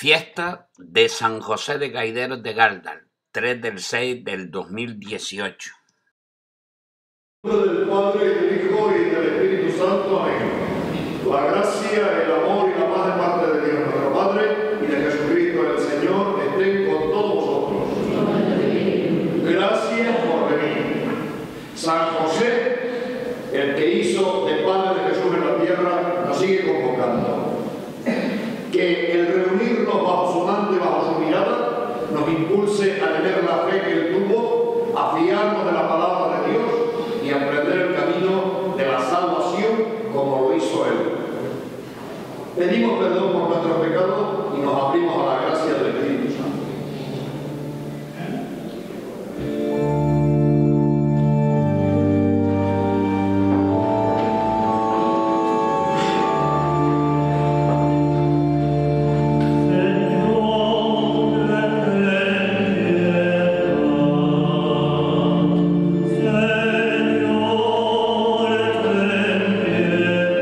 Fiesta de San José de Caideros de Galdar, 3/6/2018. En nombre del Padre, y del Hijo, y del Espíritu Santo. Amén. La gracia, el amor y la paz de parte de Dios nuestro Padre y de Jesucristo el Señor estén con todos vosotros. Gracias por venir. San José, el que hizo de Padre de Jesús en la tierra, nos sigue convocando. Que el reunirnos bajo su mando y bajo su mirada nos impulse a tener la fe que él tuvo, a fiarnos de la palabra de Dios y a emprender el camino de la salvación como lo hizo él. Pedimos perdón por nuestros pecados y nos abrimos a la gracia del Espíritu Santo.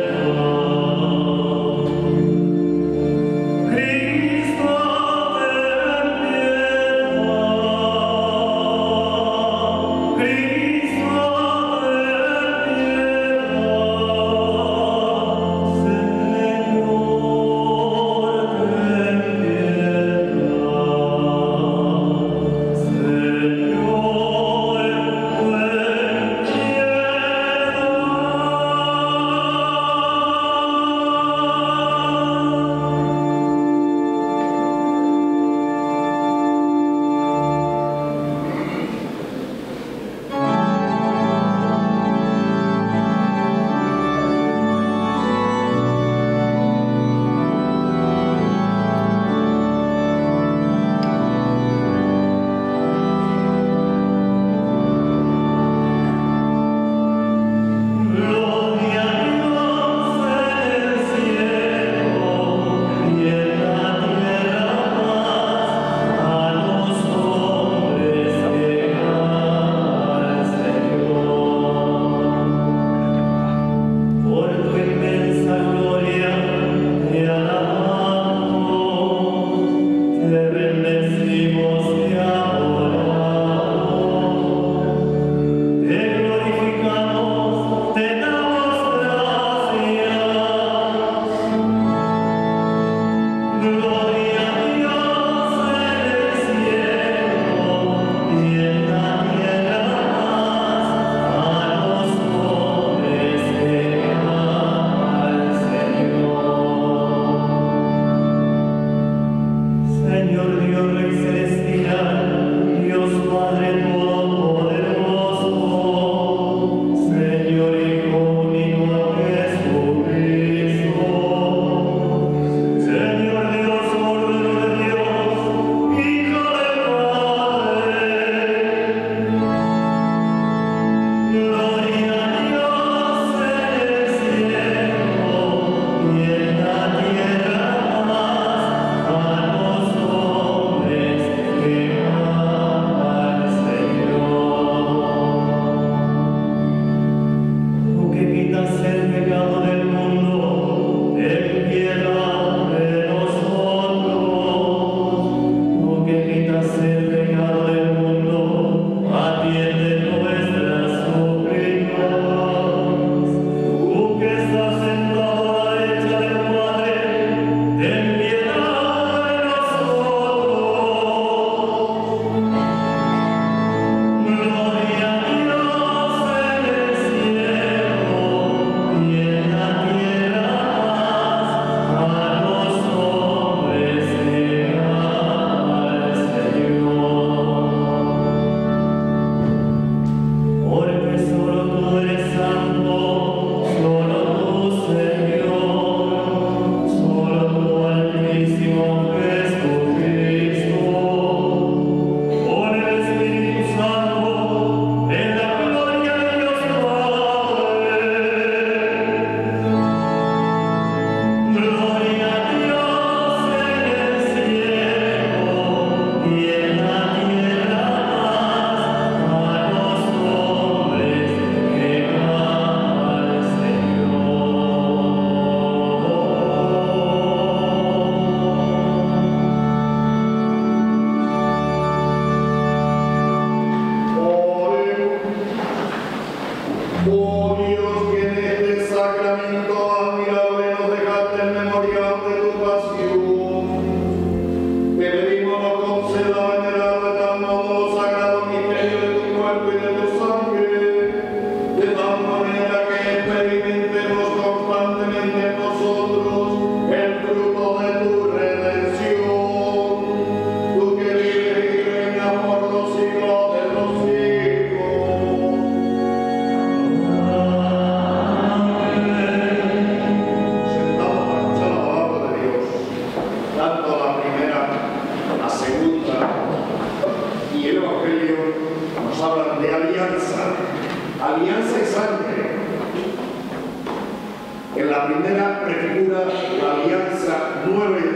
Christus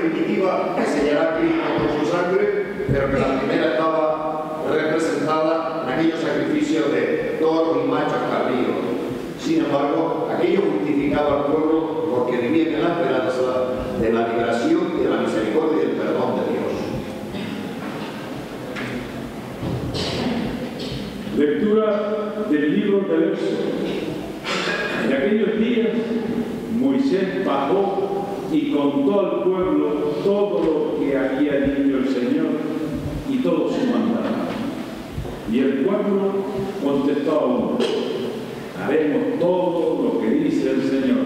primitiva que sellará Cristo con su sangre, pero que la primera estaba representada en aquellos sacrificios de toros y machos cabríos. Sin embargo, aquello justificaba al pueblo porque vivía en la esperanza de la liberación y de la misericordia y el perdón de Dios. Lectura del libro del Éxodo. En aquellos días Moisés bajó y contó al pueblo todo lo que había dicho el Señor y todo su mandato. Y el pueblo contestó a uno: haremos todo lo que dice el Señor.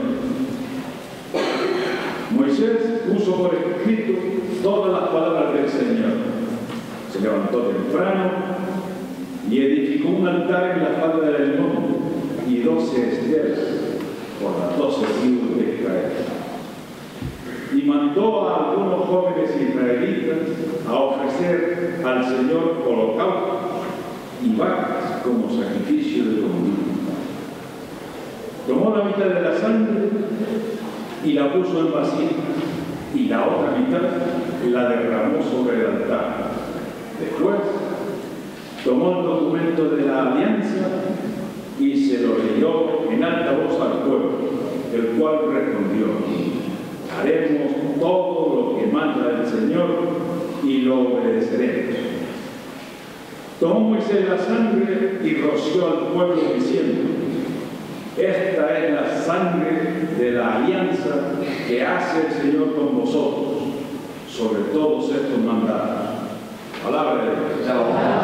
Moisés puso por escrito todas las palabras del Señor. Se levantó temprano y edificó un altar en la falda del monte y 12 esteras por las 12 tribus de Israel. Y mandó a algunos jóvenes israelitas a ofrecer al Señor holocaustos y vacas como sacrificio de comunión. Tomó la mitad de la sangre y la puso en vasijas, y la otra mitad la derramó sobre el altar. Después tomó el documento de la alianza y se lo leyó en alta voz al pueblo, el cual respondió: haremos todo lo que manda el Señor y lo obedeceremos. Tomó Moisés la sangre y roció al pueblo diciendo: esta es la sangre de la alianza que hace el Señor con vosotros sobre todos estos mandatos. Palabra de Dios.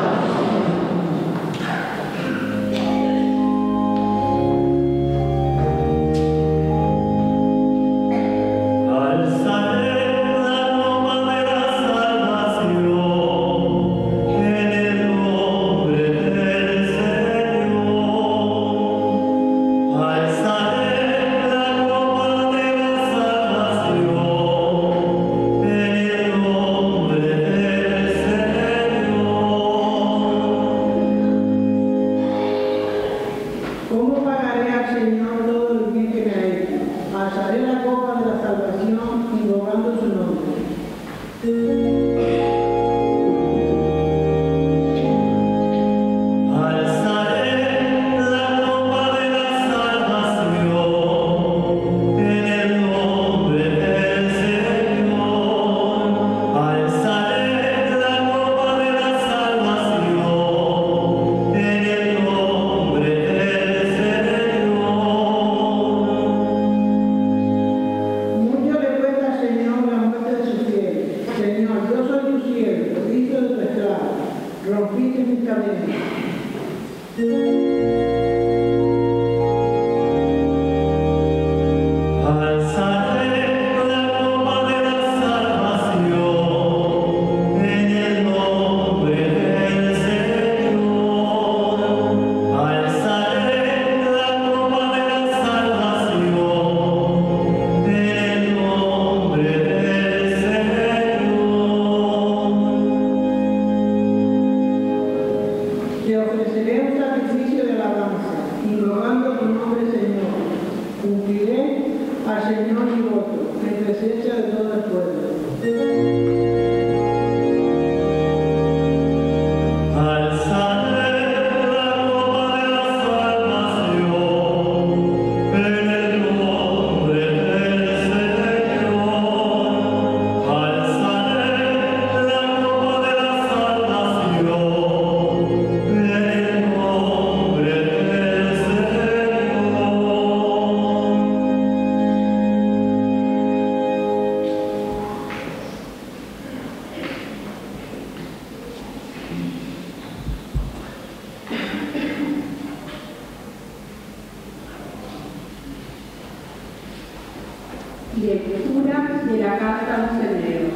Lectura de la carta a los Hebreos.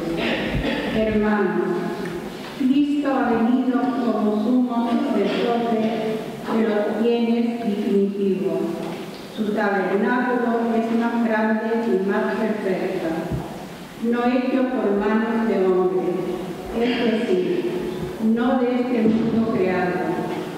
Hermanos, Cristo ha venido como sumo sacerdote de los bienes definitivos. Su tabernáculo es más grande y más perfecta, no hecho por manos de hombre, es decir, no de este mundo creado.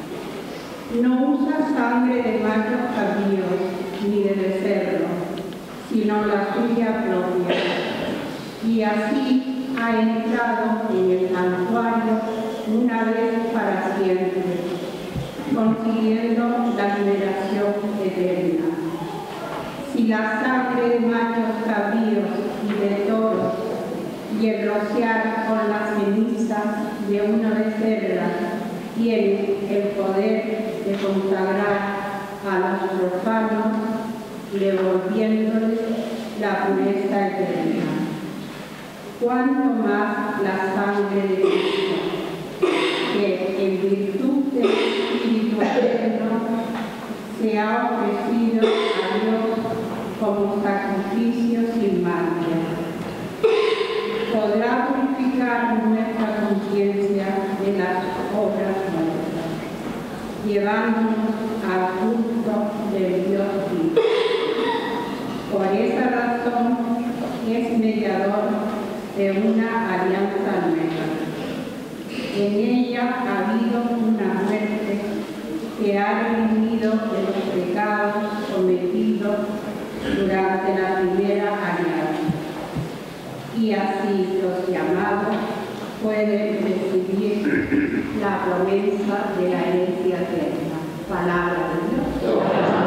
No usa sangre de machos cabríos ni de becerro, sino la suya propia, y y así ha entrado en el santuario una vez para siempre, consiguiendo la liberación eterna. Si la sangre de machos cabríos y de toros y el rociar con las cenizas de una becerra tiene el poder de consagrar a los profanos, devolviéndoles la pureza eterna, cuanto más la sangre de Cristo, que en virtud del Espíritu eterno se ha ofrecido a Dios como sacrificio sin mancha, podrá purificar nuestra conciencia de las obras nuestras, llevándonos al culto del Dios vivo. Por esa razón es mediador de una alianza nueva. En ella ha habido una muerte que ha redimido de los pecados cometidos durante la primera alianza. Y así los llamados pueden recibir la promesa de la herencia eterna. Palabra de Dios.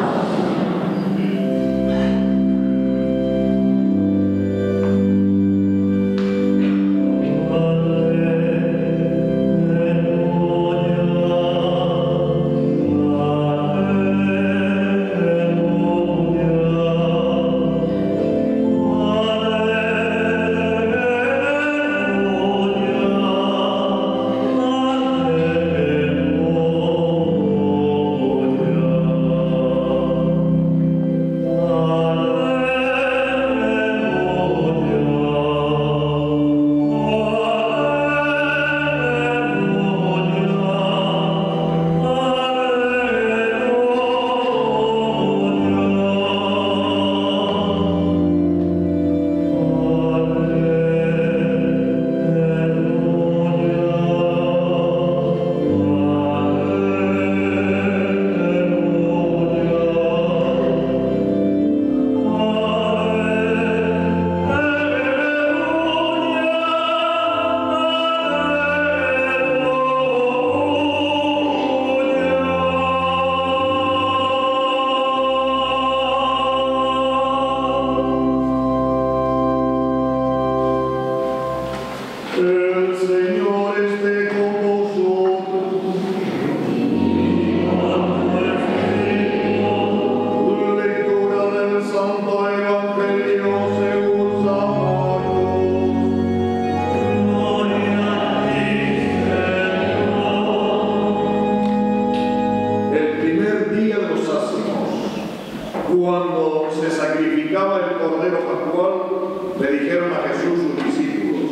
Cuando se sacrificaba el Cordero Pascual, le dijeron a Jesús sus discípulos: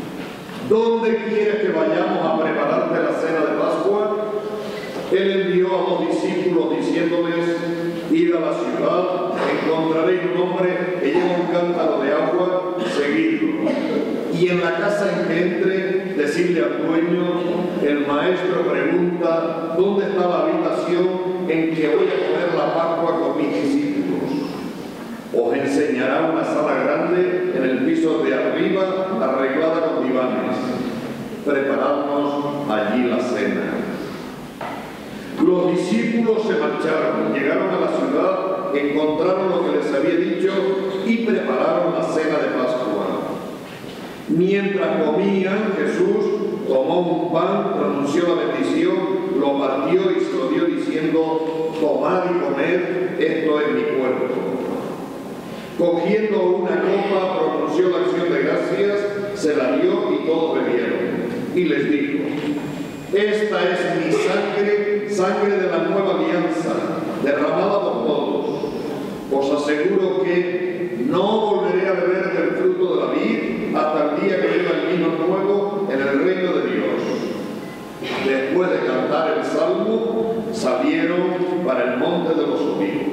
¿dónde quieres que vayamos a prepararte la cena de Pascua? Él envió a dos discípulos diciéndoles: id a la ciudad, encontraréis un hombre que lleva un cántaro de agua, seguidlo. Y en la casa en que entre, decidle al dueño: el maestro pregunta, ¿dónde está la habitación en que voy a comer la Pascua con mis discípulos? Os enseñará una sala grande en el piso de arriba, arreglada con divanes. Preparadnos allí la cena. Los discípulos se marcharon, llegaron a la ciudad, encontraron lo que les había dicho y prepararon la cena de Pascua. Mientras comían, Jesús tomó un pan, pronunció la bendición, lo partió y se lo dio diciendo: tomad y comed, esto es mi cuerpo. Cogiendo una copa, pronunció la acción de gracias, se la dio y todos bebieron. Y les dijo: esta es mi sangre, sangre de la nueva alianza, derramada por todos. Os aseguro que no volveré a beber del fruto de la vid hasta el día que beba el vino nuevo en el reino de Dios. Después de cantar el salmo, salieron para el monte de los olivos.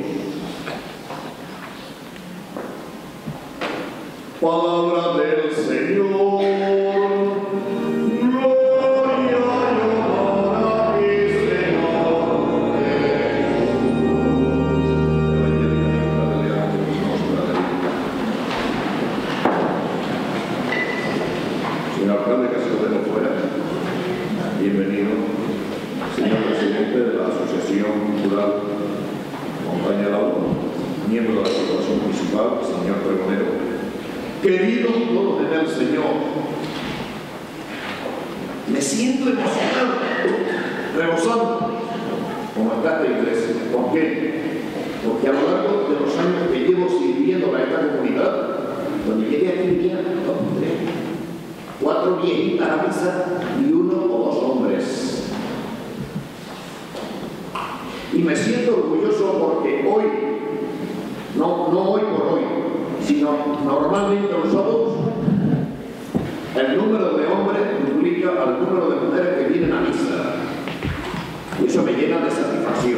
Palabra del Señor. Gloria y honor a ti, Señor Jesús. alcalde que se lo dejo fuera. Bienvenido. Señor presidente de la Asociación Cultural Montaña Lauro, miembro de la Corporación Municipal, señor pregonero. Queridos todos en el Señor, me siento emocionado, rebosando, como está esta iglesia. ¿Por qué? Porque a lo largo de los años que llevo sirviendo a esta comunidad, cuando llegué aquí venía 4 viejitas a misa y 1 o 2 hombres. Y me siento orgulloso porque hoy, no hoy por hoy, sino normalmente los sábados, el número de hombres duplica al número de mujeres que vienen a misa. Y eso me llena de satisfacción.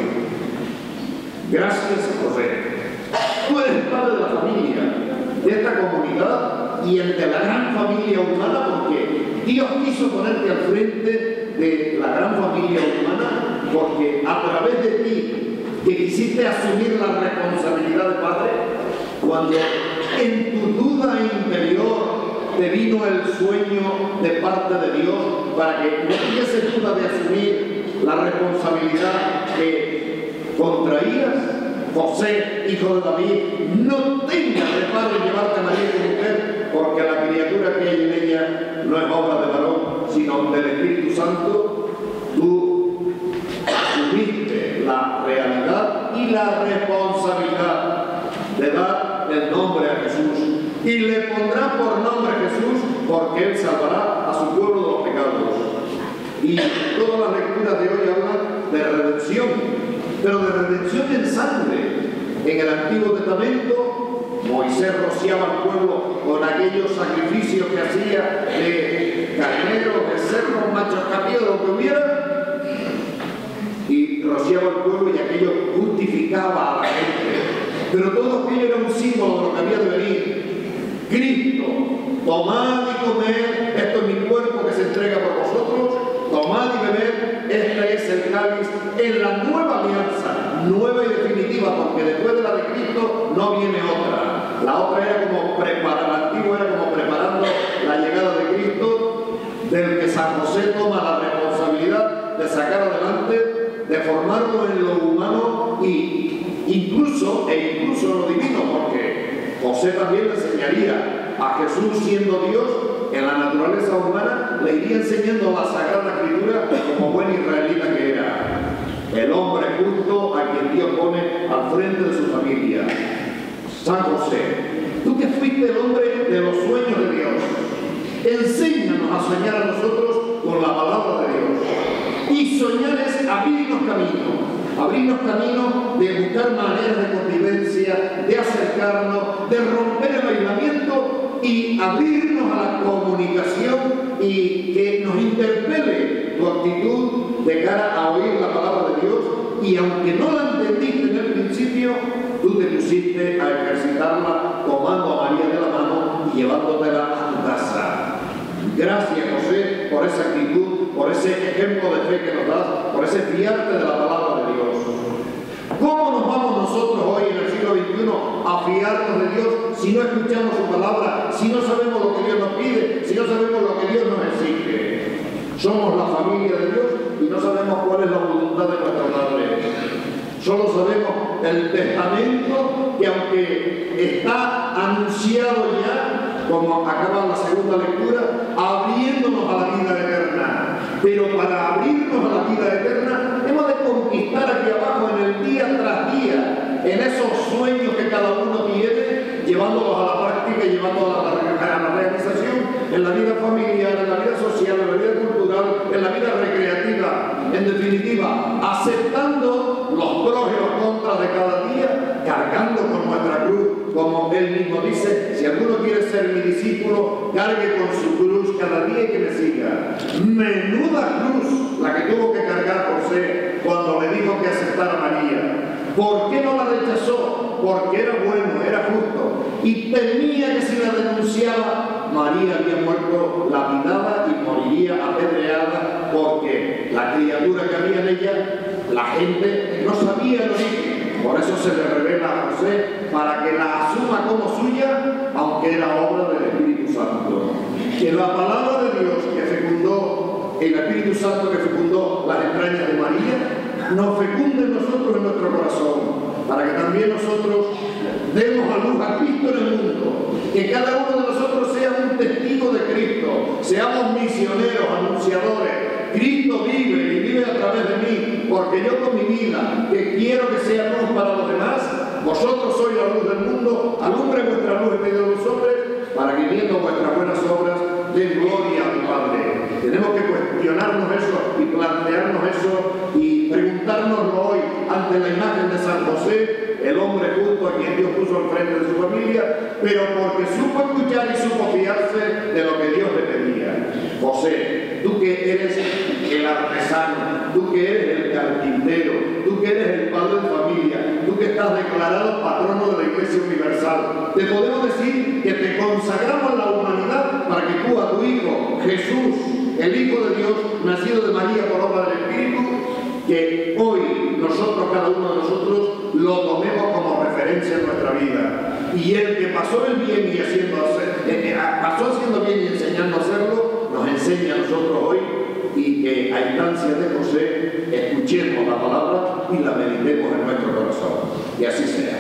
Gracias, José. Tú eres padre de la familia, de esta comunidad y el de la gran familia humana, porque Dios quiso ponerte al frente de la gran familia humana, porque a través de ti, que quisiste asumir la responsabilidad de padre, cuando en tu duda interior te vino el sueño de parte de Dios para que no tuvieses duda de asumir la responsabilidad que contraías, José, hijo de David, no tengas reparo en llevarte a María como mujer, porque la criatura que hay en ella no es obra de varón, sino del Espíritu Santo. Tú asumiste la realidad y la responsabilidad de dar el nombre a Jesús, y le pondrá por nombre Jesús, porque Él salvará a su pueblo de los pecados. Y todas las lecturas de hoy hablan de redención, pero de redención en sangre. En el Antiguo Testamento, Moisés rociaba al pueblo con aquellos sacrificios que hacía de carneros, de cerdos, machos cabríos, lo que hubiera, y rociaba al pueblo y aquello justificaba a la gente. Pero todo aquello era un símbolo de lo que había de venir. Cristo, tomad y comed, esto es mi cuerpo que se entrega por vosotros, tomad y bebed, este es el cáliz en la nueva alianza, nueva y definitiva, porque después de la de Cristo no viene otra. La otra era como la antigua era como preparando la llegada de Cristo, del que San José toma la responsabilidad de sacar adelante, de formarlo en lo humano y incluso en lo divino, porque José también le enseñaría a Jesús siendo Dios en la naturaleza humana, le iría enseñando la Sagrada Escritura como buen israelita que era. El hombre justo a quien Dios pone al frente de su familia. San José, tú que fuiste el hombre de los sueños de Dios, enséñanos a soñar a nosotros con la palabra de Dios. Y soñar es abrirnos camino de buscar maneras de convivencia, de acercarnos, de romper el aislamiento y abrirnos a la comunicación y que nos interpele tu actitud de cara a oír la palabra de Dios. Y aunque no la entendiste en el principio, tú te pusiste a ejercitarla tomando a María de la mano y llevándotela a tu casa. Gracias, José, por esa actitud, por ese ejemplo de fe que nos das, por ese fiarte de la palabra de Dios. ¿Cómo nos vamos nosotros hoy en el siglo XXI a fiarnos de Dios si no escuchamos su palabra, si no sabemos lo que Dios nos pide, si no sabemos lo que Dios nos exige? Somos la familia de Dios y no sabemos cuál es la voluntad de nuestro Padre. Solo sabemos el testamento que, aunque está anunciado ya, como acaba la segunda lectura, abriéndonos a la vida eterna. Pero para abrirnos a la vida eterna hemos de conquistar aquí abajo en el día tras día, en esos sueños que cada uno tiene, llevándolos a la práctica y llevándolos a la realización en la vida familiar, en la vida social, en la vida cultural, en la vida recreativa. En definitiva, aceptando los pros y los contras de cada día, cargando con nuestra cruz, como él mismo dice: si alguno quiere ser mi discípulo, cargue con su cruz cada día y que me siga. Menuda cruz la que tuvo que cargar José cuando le dijo que aceptara a María. ¿Por qué no la rechazó? Porque era bueno, era justo, y temía que si la denunciaba, María había muerto lapidada y moriría apedreada, porque la criatura que había en ella, la gente no sabía el origen. Por eso se le revela a José, para que la asuma como suya, aunque era obra del Espíritu Santo. Que la palabra de Dios el Espíritu Santo que fecundó las entrañas de María, nos fecunde en nosotros, en nuestro corazón, para que también nosotros demos a luz a Cristo en el mundo, que cada uno de nosotros sea un testigo de Cristo, seamos misioneros, anunciadores. Cristo vive y vive a través de mí, porque yo con mi vida, que quiero que sea luz para los demás, vosotros sois la luz del mundo, alumbre vuestra luz en medio de los hombres, para que viendo vuestras buenas obras den gloria al Padre. Tenemos que cuestionarnos eso y plantearnos eso y preguntárnoslo hoy ante la imagen de San José, el hombre justo a quien Dios puso al frente de su familia, pero porque supo escuchar y supo fiarse de lo que Dios le pedía. José, tú que eres el artesano, tú que eres el carpintero, tú que eres el padre de familia, tú que estás declarado patrono de la Iglesia Universal, te podemos decir que te consagramos a la humanidad para que tú a tu Hijo, Jesús, el Hijo de Dios, nacido de María por obra del Espíritu, que hoy nosotros, cada uno de nosotros, lo tomemos como referencia en nuestra vida. Y el que pasó el bien y pasó haciendo bien y enseñando a hacerlo, nos enseña a nosotros hoy, y que a instancia de José escuchemos la palabra y la meditemos en nuestro corazón. Y así sea.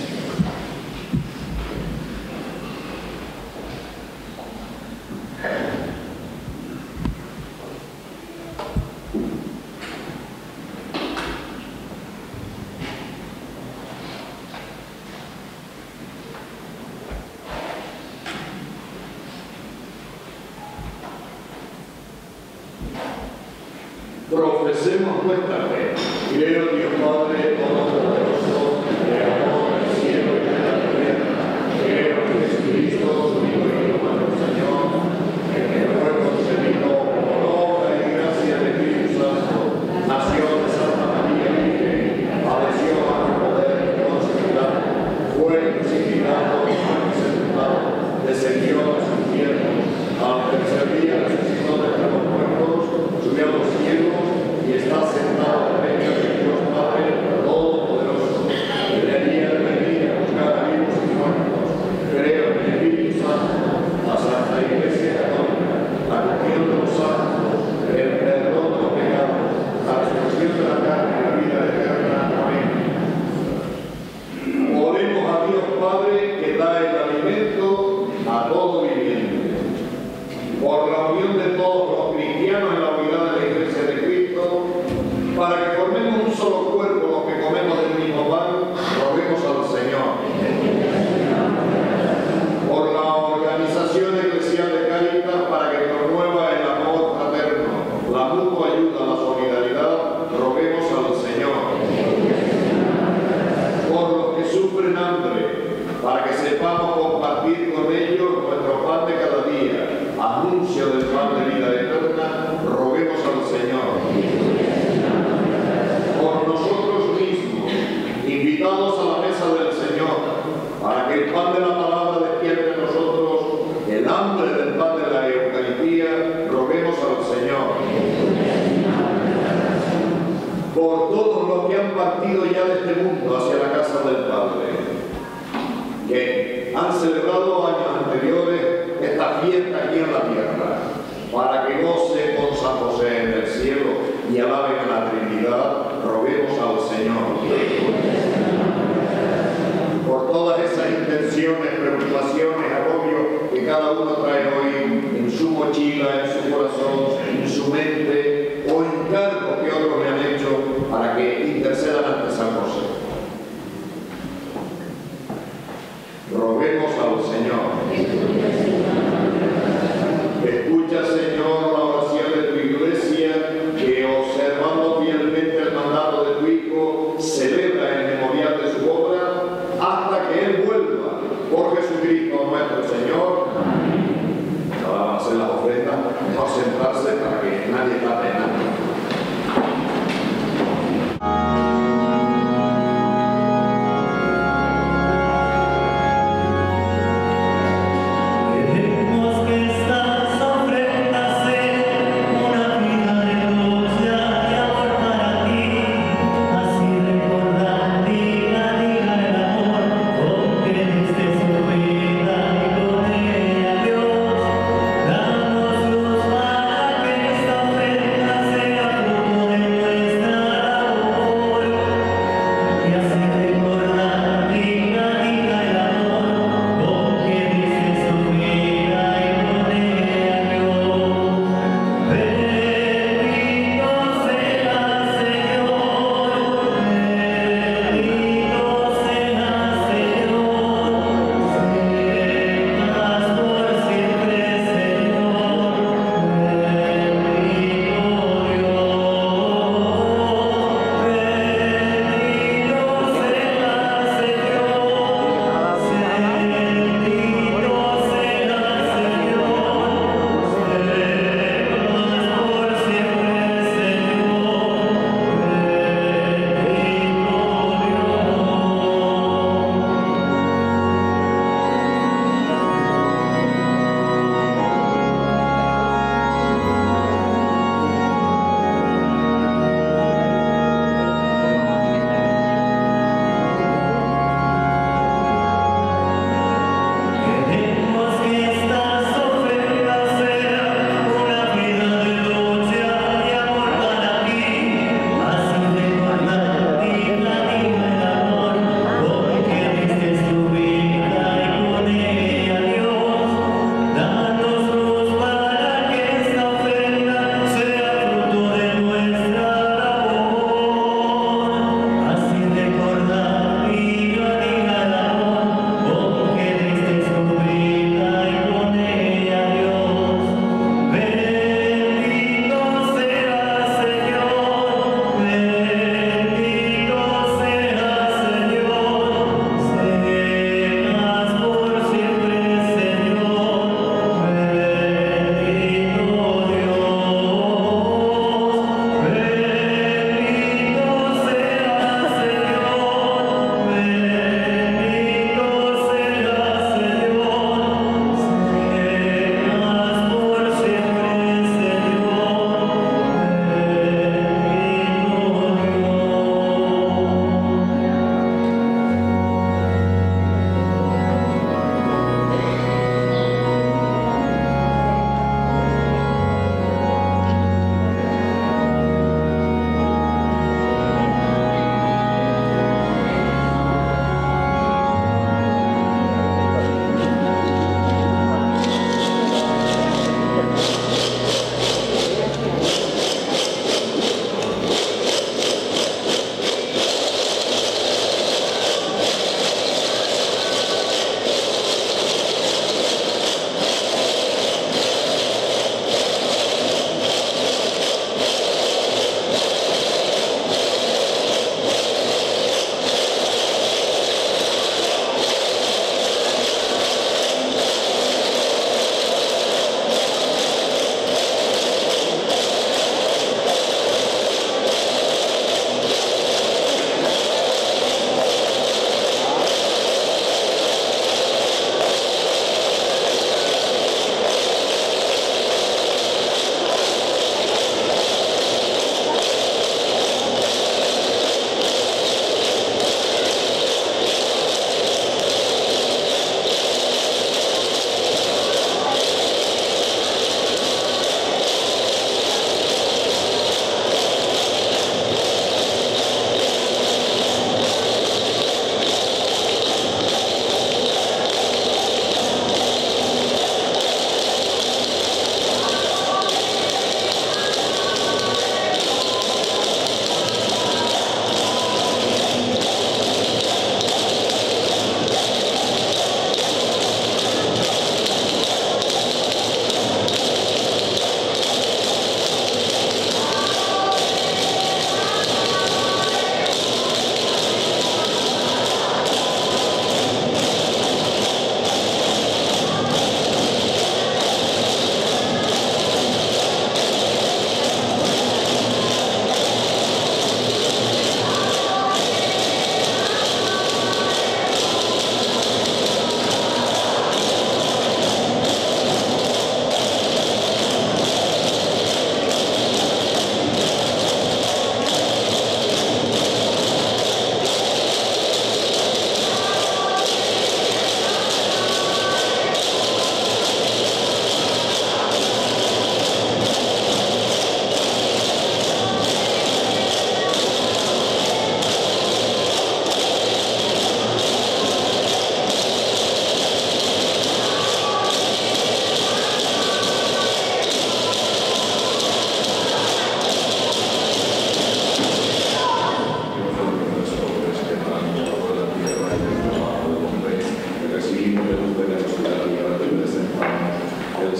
Profesemos nuestra fe. Creo, Dios Padre Todopoderoso, Creador del cielo y de la tierra. Creo en Jesucristo, su Hijo y hermano Señor, que fue concebido por obra y gracia del Espíritu Santo, nació de Santa María Virgen, padeció bajo el poder de Poncio Pilato, fue crucificado, muerto y sepultado, descendió a los infiernos, al tercer día resucitó de entre los muertos, subió a los cielos y está sentado a la derecha de Dios Padre Todopoderoso, que venía a buscar a vivos y muertos. Creo en el Espíritu Santo, la Santa Iglesia Católica, la comunión de los santos, el perdón de los pecados, la resurrección de la carne y la vida eterna. Amén. Oremos a Dios Padre, que da el alimento a todo viviente. Por la unión de todos los cristianos en la unidad de la Iglesia de Cristo, para que formemos un solo cuerpo los que comemos del mismo pan, roguemos al Señor. Por la organización eclesial de Cáritas, para que promueva el amor fraterno, la mutua ayuda, la solidaridad, roguemos al Señor. Por los que sufren hambre, para que sepamos compartir con ellos nuestro pan de cada día, anuncio del pan de vida eterna, roguemos al Señor. Por nosotros mismos, invitados a la mesa del Señor, para que el pan de la palabra despierte en nosotros el hambre del pan de la Eucaristía, roguemos al Señor. Por todos los que han partido ya de este mundo hacia la casa del Padre, que han celebrado años anteriores esta fiesta aquí en la tierra, para que gocen con San José en el cielo y alaben a la Trinidad, roguemos al Señor. Por todas esas intenciones, preocupaciones, agobios que cada uno trae hoy en su mochila, en su corazón, en su mente, o encargos que otros le han hecho para que intercedan ante San José. Roguemos al Señor. Escucha, Señor, la oración de tu Iglesia, que observando fielmente el mandato de tu Hijo, celebra en memorial de su obra, hasta que Él vuelva, por Jesucristo nuestro Señor. Ahora van a hacer las ofrendas, mejor sentarse para que nadie tape nada.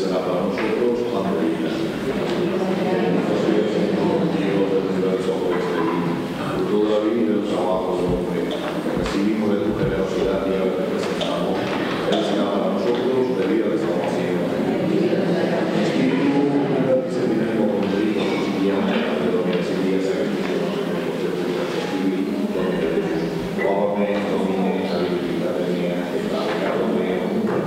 será para nosotros pan de vida. Fruto de la vida y del trabajo del hombre, que recibimos de tu generosidad y ahora te presentamos, Él será para nosotros bebida de salvación. Espíritu, que se viene como bendito, y llama a la domina y días a bendición, domine, sabiduría de mía, está pecado mío,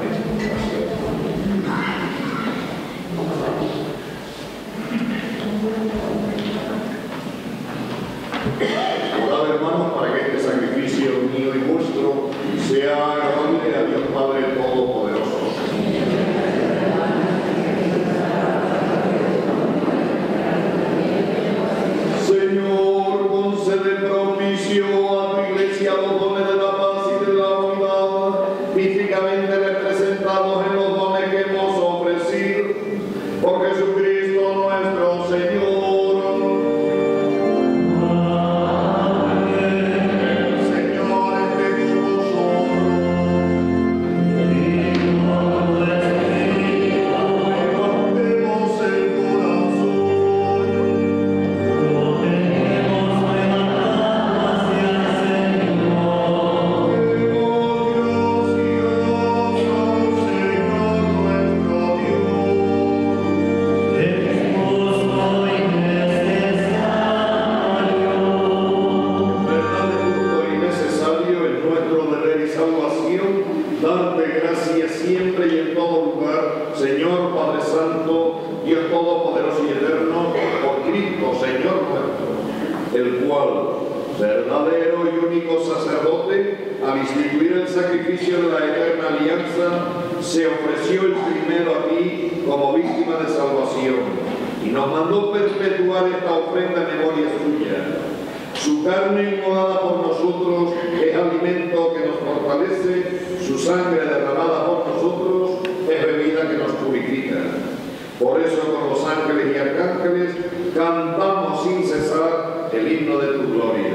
Orad, hermanos, para que este sacrificio mío y vuestro sea agradable a Dios Padre Todopoderoso. Señor, concede propicio a tu iglesia los dones de la paz y de la unidad, místicamente representados en los dones que hemos ofrecido, por Jesucristo nuestro Señor. Verdadero y único sacerdote, al instituir el sacrificio de la eterna alianza, se ofreció el primero a ti como víctima de salvación y nos mandó perpetuar esta ofrenda en memoria suya. Su carne inmolada por nosotros es alimento que nos fortalece, su sangre derramada por nosotros es bebida que nos purifica. Por eso con los ángeles y arcángeles cantamos sin cesar el himno de tu gloria.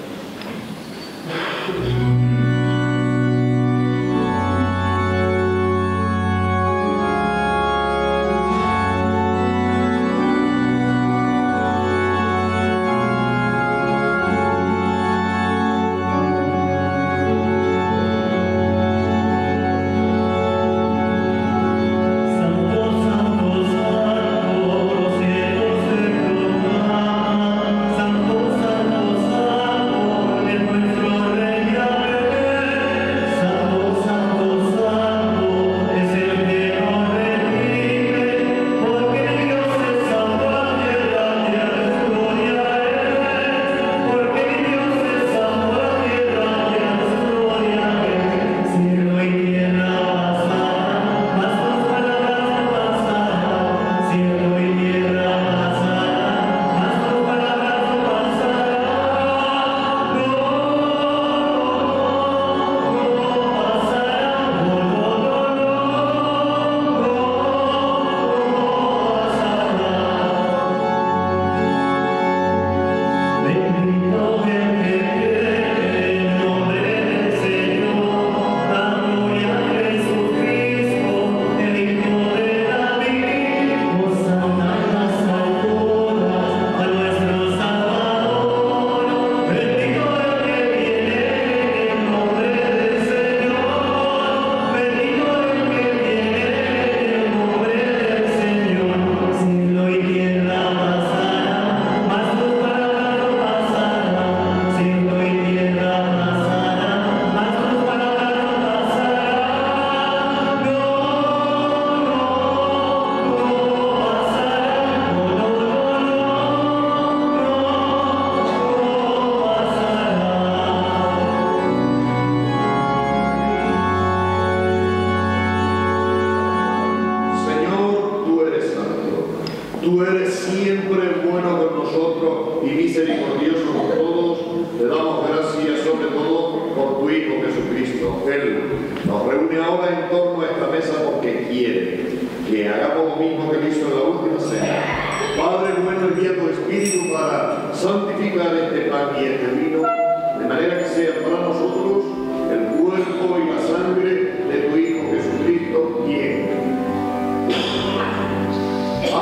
Tú eres siempre bueno con nosotros y misericordioso con todos. Te damos gracias sobre todo por tu Hijo Jesucristo. Él nos reúne ahora en torno a esta mesa porque quiere que hagamos lo mismo que él hizo en la última cena. Padre bueno, envía tu Espíritu para santificar este pan y este vino, de manera que sea para nosotros el cuerpo y la sangre de tu Hijo Jesucristo, quien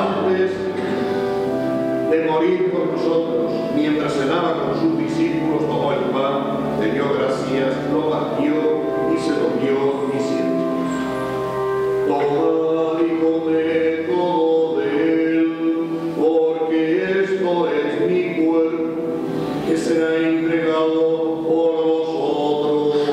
antes de morir por nosotros, mientras cenaba con sus discípulos, tomó el pan, le dio gracias, lo partió y se lo dio diciendo: tomad y comed todo de él, porque esto es mi cuerpo, que será entregado por vosotros.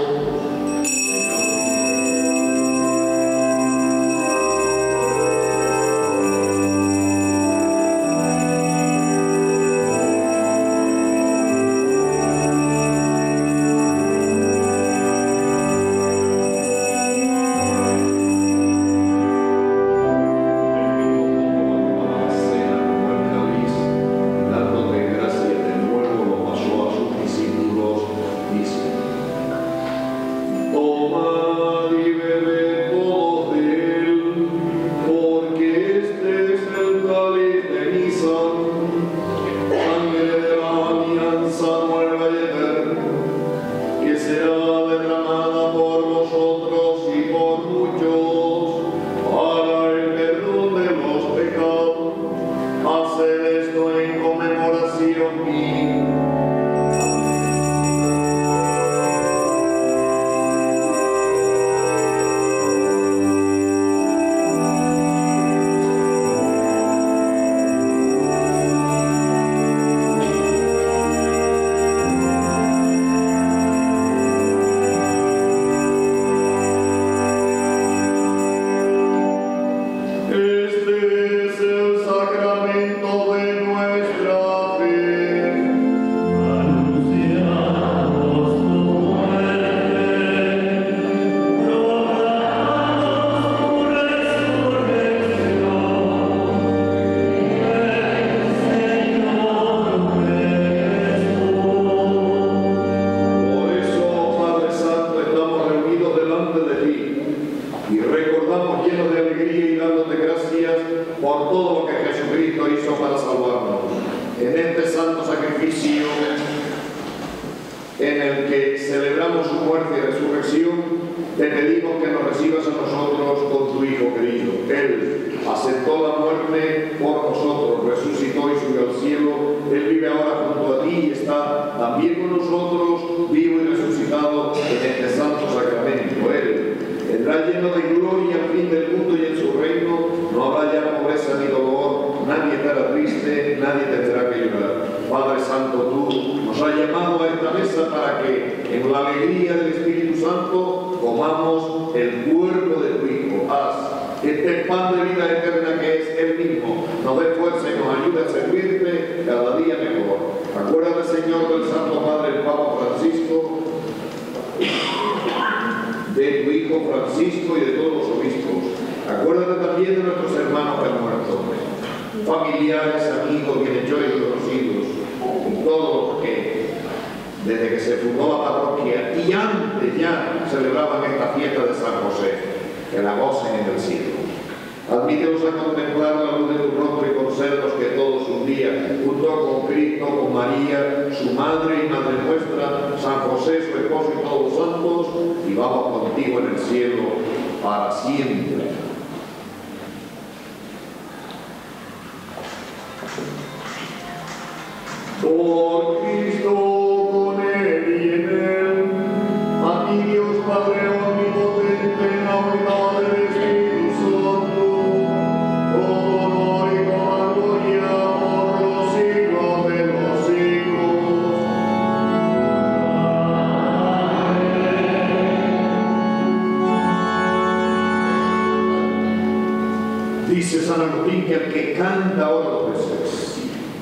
Dice San Agustín que el que canta ora dos veces.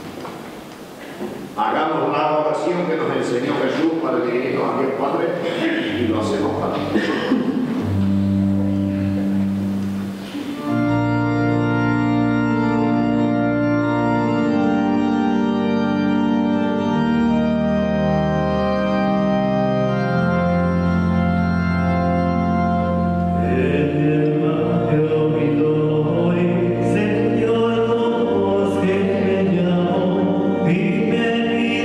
Hagamos la oración que nos enseñó Jesús para dirigirnos a Dios Padre y lo hacemos para nosotros.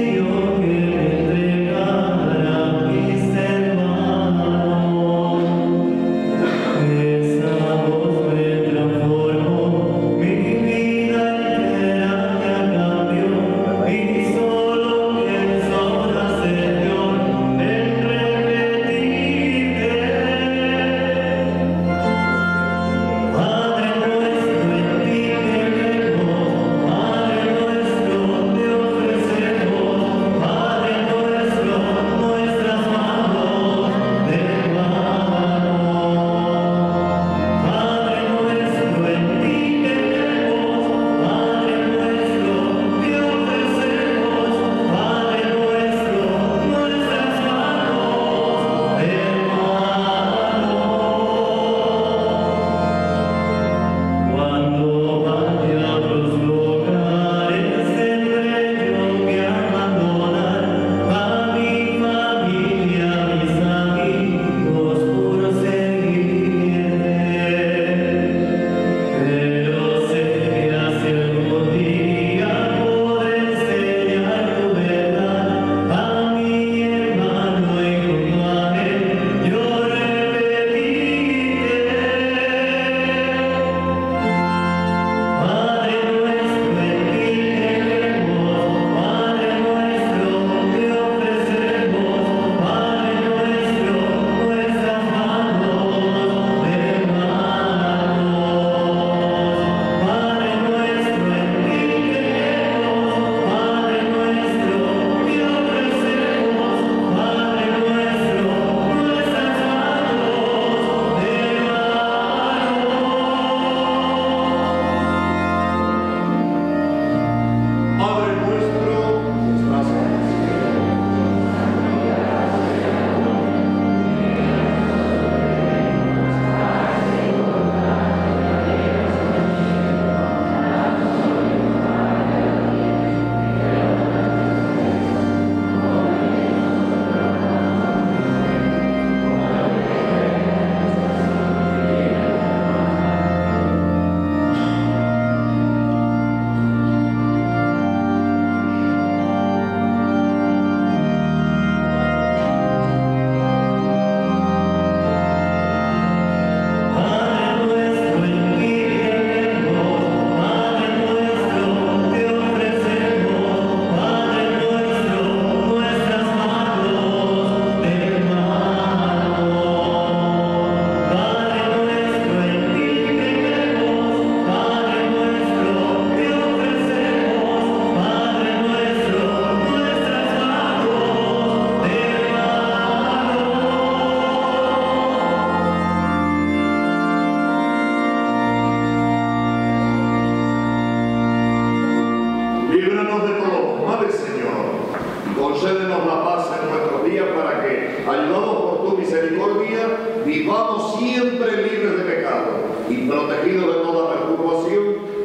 Hermano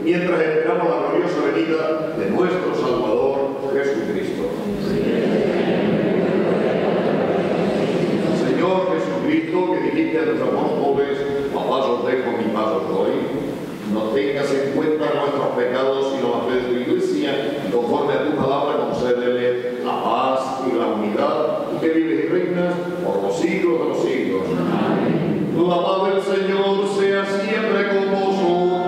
mientras esperamos la gloriosa venida de nuestro Salvador Jesucristo. Señor Jesucristo, que dijiste a tus apóstoles, a paz os dejo, mi paz os doy, no tengas en cuenta nuestros pecados, sino la fe de tu Iglesia, y conforme a tu palabra concédele la paz y la unidad, y que vives y reinas por los siglos de los siglos. Amén. La paz del Señor sea siempre con vosotros.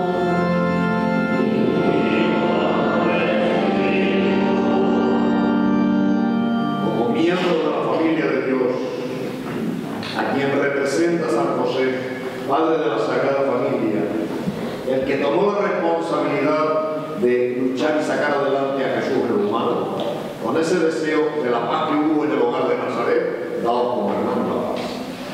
Como miembro de la familia de Dios, a quien representa San José, Padre de la Sagrada Familia, el que tomó la responsabilidad de luchar y sacar adelante a Jesús el humano, con ese deseo de la paz que hubo en el hogar de Nazaret, daos como hermanos la paz.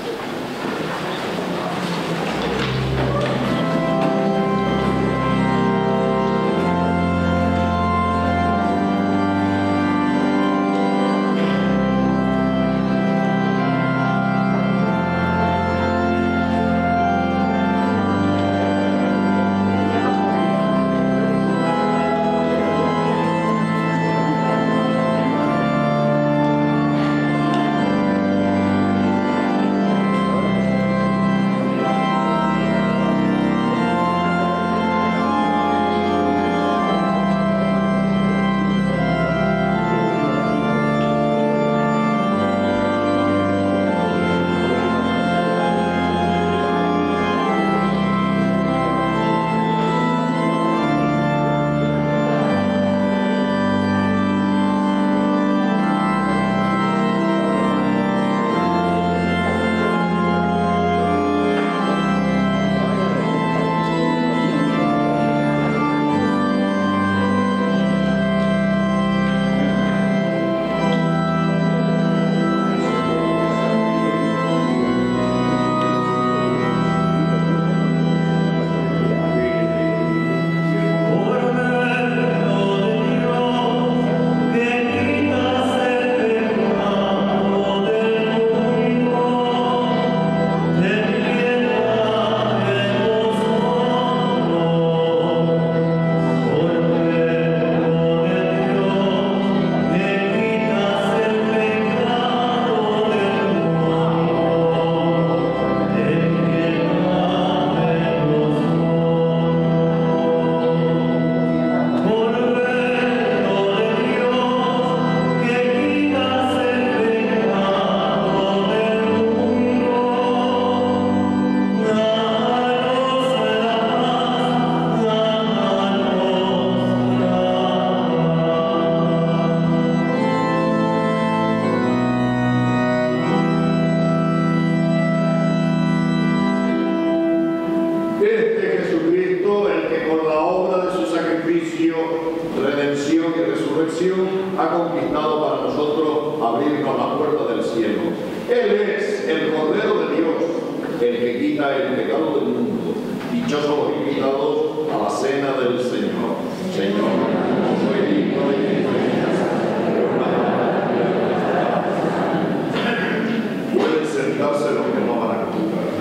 Redención y resurrección ha conquistado para nosotros abrirnos la puerta del cielo. Él es el Cordero de Dios, el que quita el pecado del mundo. Dichosos los invitados a la cena del Señor. Señor, no soy digno de que pueden sentarse los que no van a comulgar.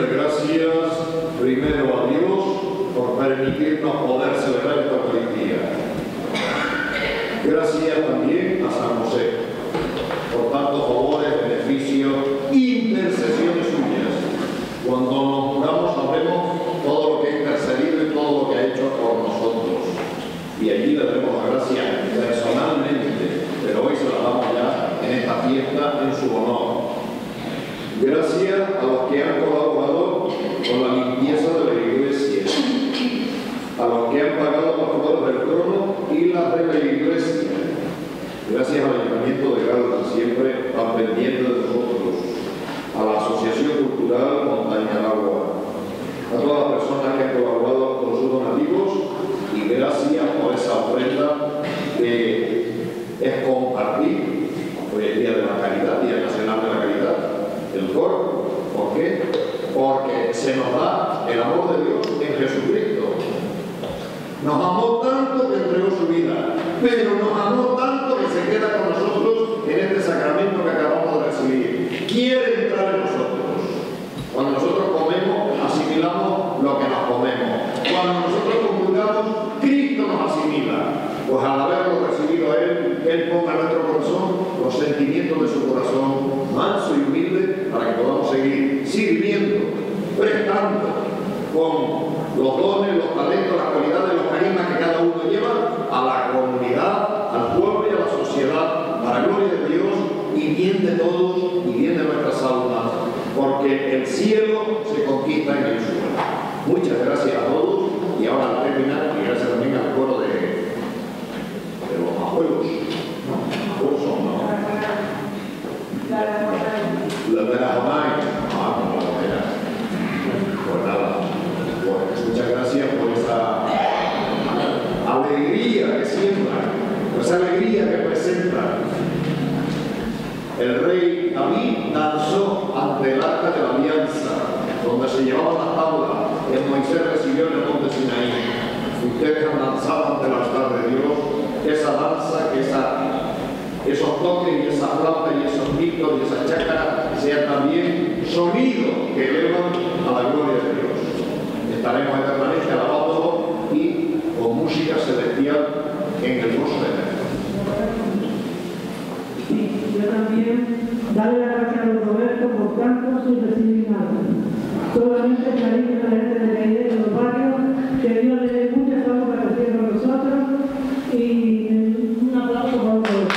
muchas gracias primero a Dios por permitirnos poder celebrar esta Eucaristía. Gracias también a San José por tantos favores, beneficios, intercesiones suyas. Cuando nos juramos sabremos todo lo que ha intercedido y todo lo que ha hecho por nosotros. Y allí le damos la gracia personalmente, pero hoy se la damos ya en esta fiesta en su honor. Gracias a los que han colaborado con la limpieza de la iglesia, a los que han pagado los favores del trono y las de la iglesia. Gracias al Ayuntamiento de Gálvez, siempre tan pendiente de nosotros, a la Asociación Cultural Montaña al Agua, a todas las personas que han colaborado con sus donativos y gracias por esa ofrenda que es compartir. Hoy es Día de la Caridad, Día Nacional de la Caridad, el coro. ¿Por qué? Porque se nos da el amor de Dios en Jesucristo. Nos amó tanto que entregó su vida, pero nos amó tanto que se queda con nosotros en este sacramento que acabamos de recibir. Quiere entrar en nosotros. Cuando nosotros comemos, asimilamos lo que nos comemos. Cuando nosotros comulgamos, Cristo nos asimila. Pues al haberlo recibido a Él ponga en nuestro corazón los sentimientos de su corazón manso y humilde para que podamos seguir sirviendo, prestando con los dones, los talentos, las cualidades, los carismas que cada uno lleva a la comunidad, al pueblo y a la sociedad, para gloria de Dios y bien de todos y bien de nuestras almas, porque el cielo se conquista en el suelo. Muchas gracias a todos y ahora al terminar, y gracias también al coro de los abuelos. ¿Abuelos son, no? La de la Jonay. Pues nada. Pues muchas gracias por esa alegría que siembra, por esa alegría que presenta. El rey David danzó ante el arca de la alianza, donde se llevaban las tablas que Moisés recibió en el monte Sinaí. Ustedes han danzado ante el altar de Dios, esa danza, esos toques y esa flauta y esos picos y esa chácara sean también sonidos que elevan a la gloria de Dios. Estaremos eternamente alabándolo y con música celestial en el gozo eterno. Sí, yo también darle las gracias a don Roberto por tanto sin recibir nada. Solamente cariño a la gente de la iglesia de los barrios, que Dios le dé mucha salud para que esté con nosotros y un aplauso para todos.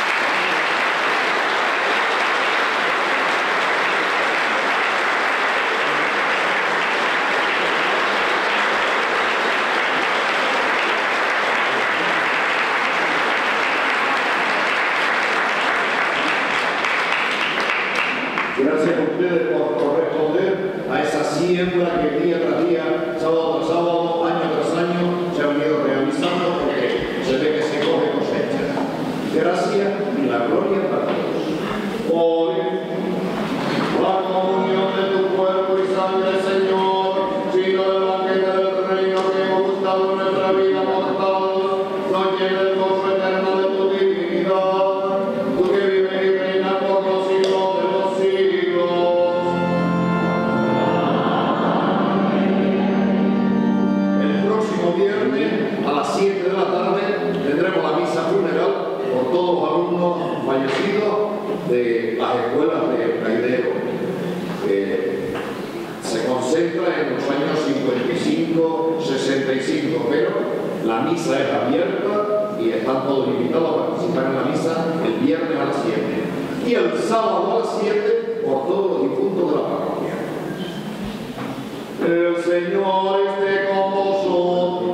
Gracias a ustedes por corresponder a esa siembra que día tras día, sábado tras sábado, año tras año, se ha venido realizando porque se ve que se coge cosecha. Gracias y la gloria para todos. Hoy, la comunión de tu cuerpo y sangre, Señor, sino del banquete del reino que hemos gustado en nuestra vida mortal, nos llena el gozo eterno de tu divinidad, tú que vives y reinas por los siglos de los siglos. El próximo viernes a las 7 de la tarde tendremos la misa funeral por todos los alumnos fallecidos de las escuelas de Caidero. Se concentra en los años 55, 65, pero la misa es abierta y están todos invitados a participar en la misa el viernes a las 7 y el sábado a las 7 por todos los difuntos de la parroquia. El Señor esté con vosotros.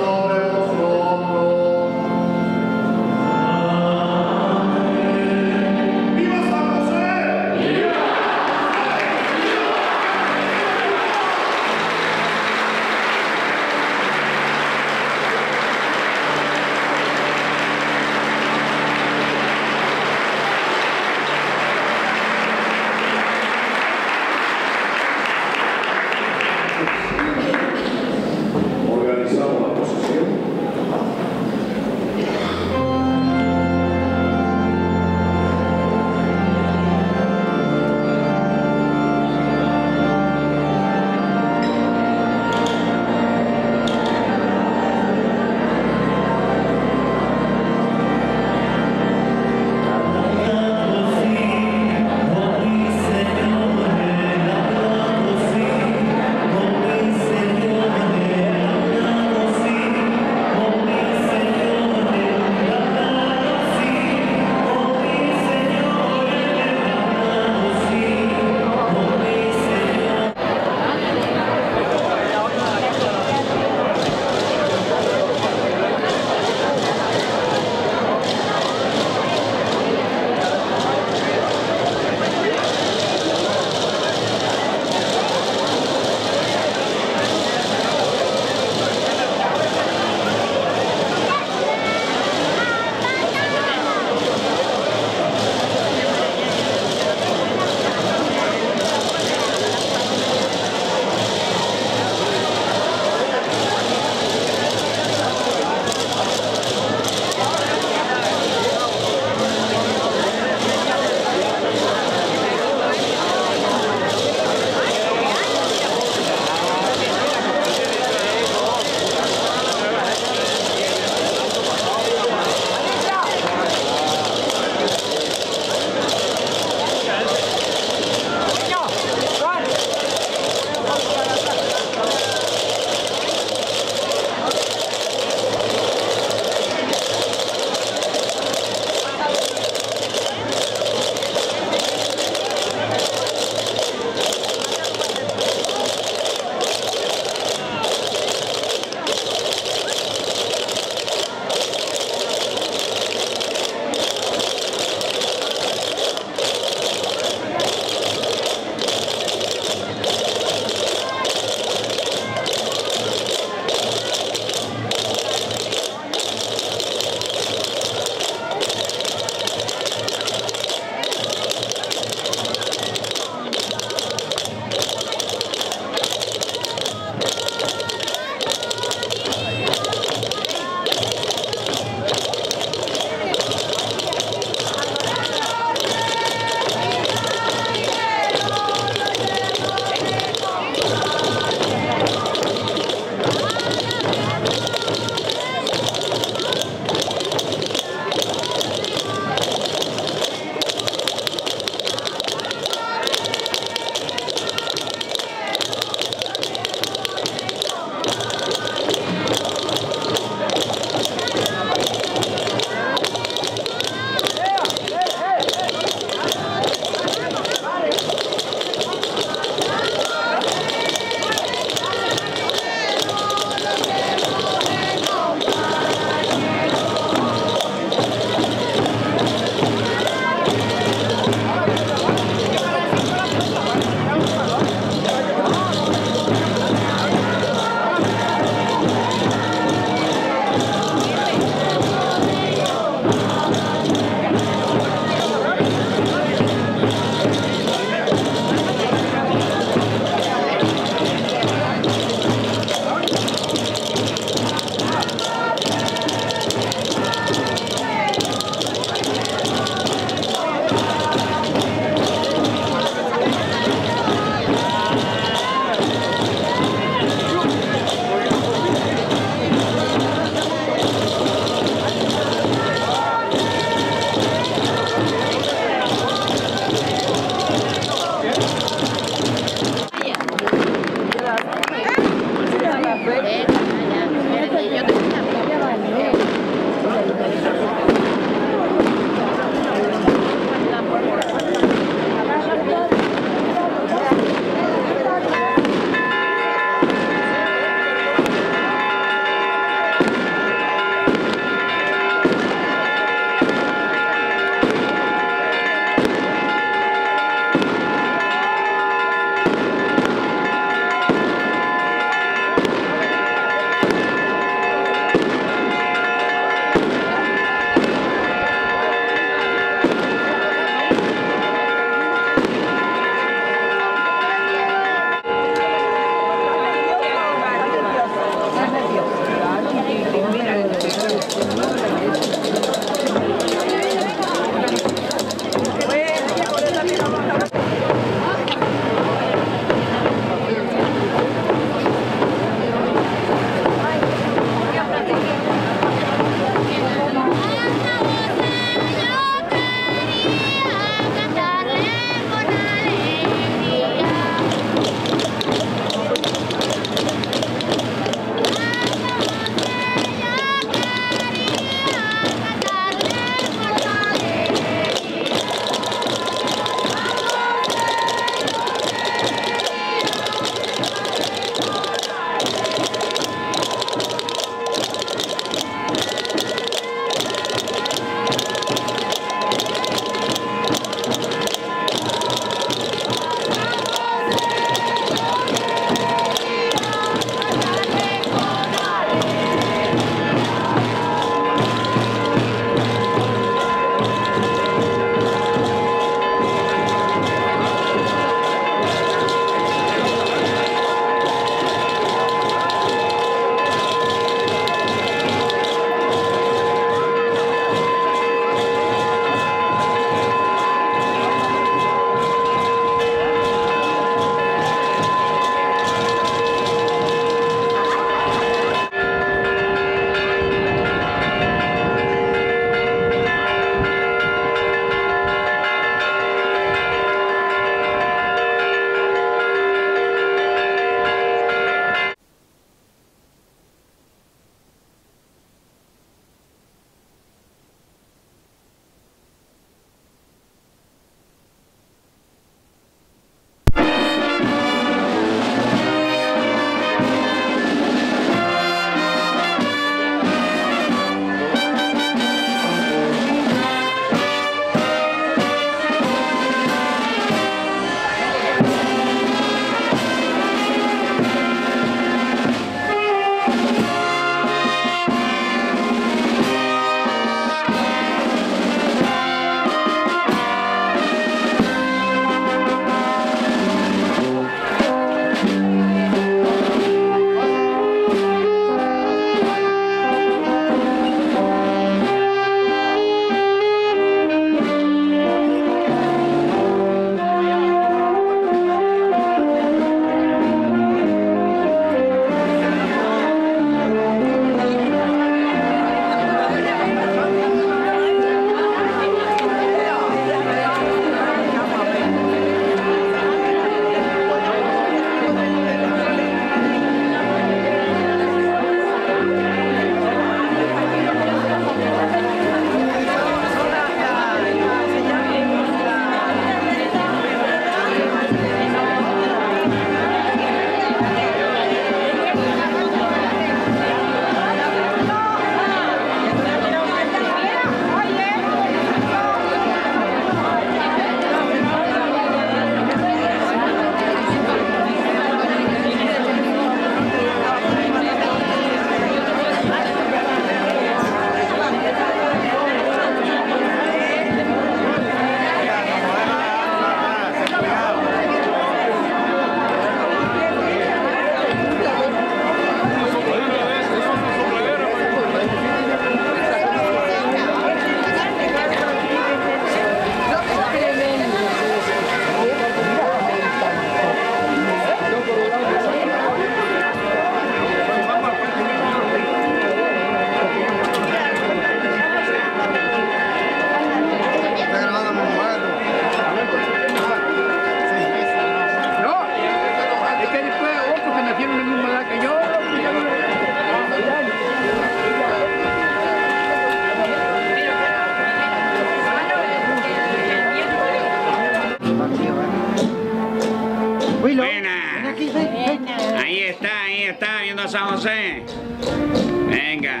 ahí está, viendo a San José. Venga.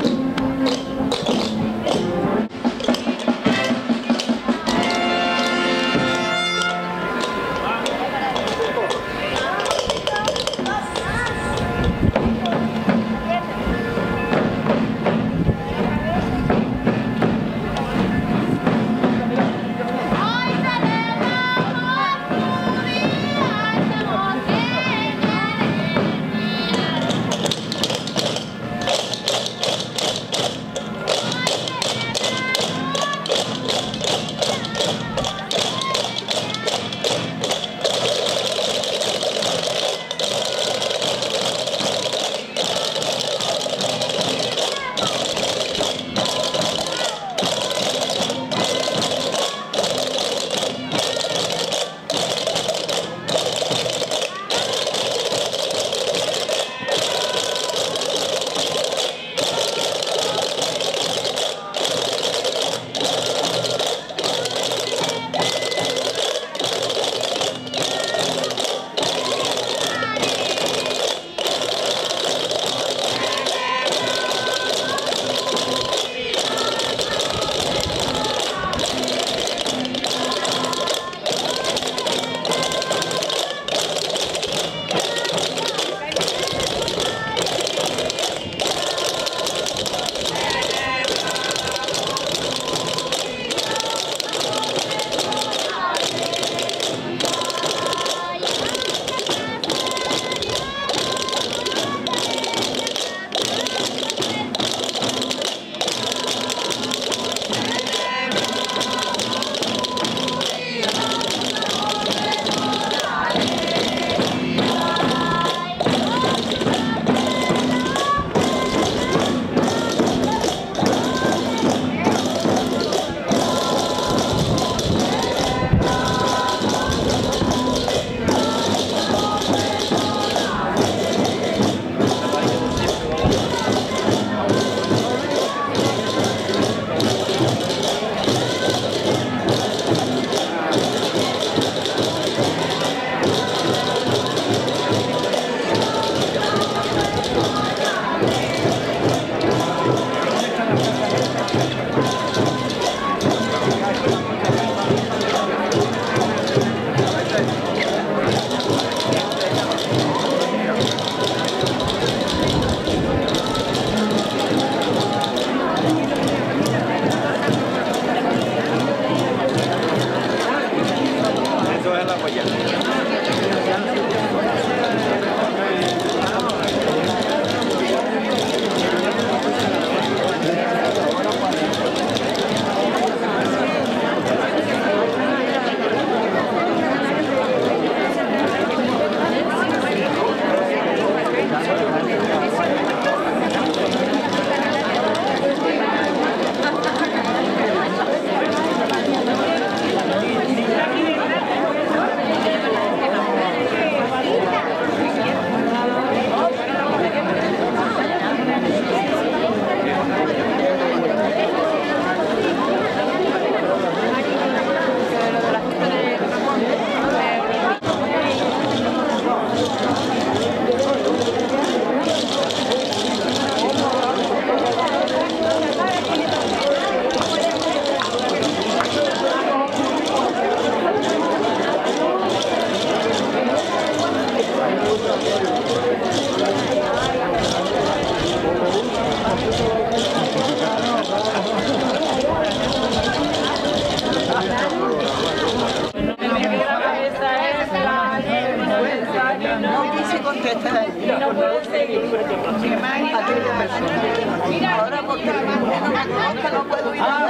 Ahora porque no me conozca no puedo ir a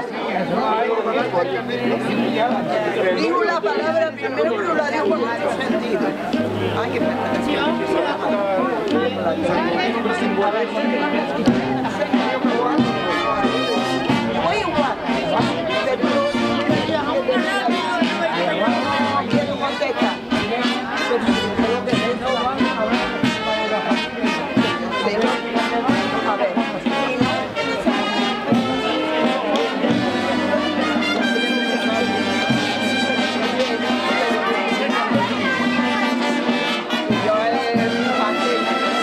ver. Dijo la palabra primero, pero la dijo con otro sentido. Ay, qué pena. Muy igual. Quiero contestar. A ver. Yo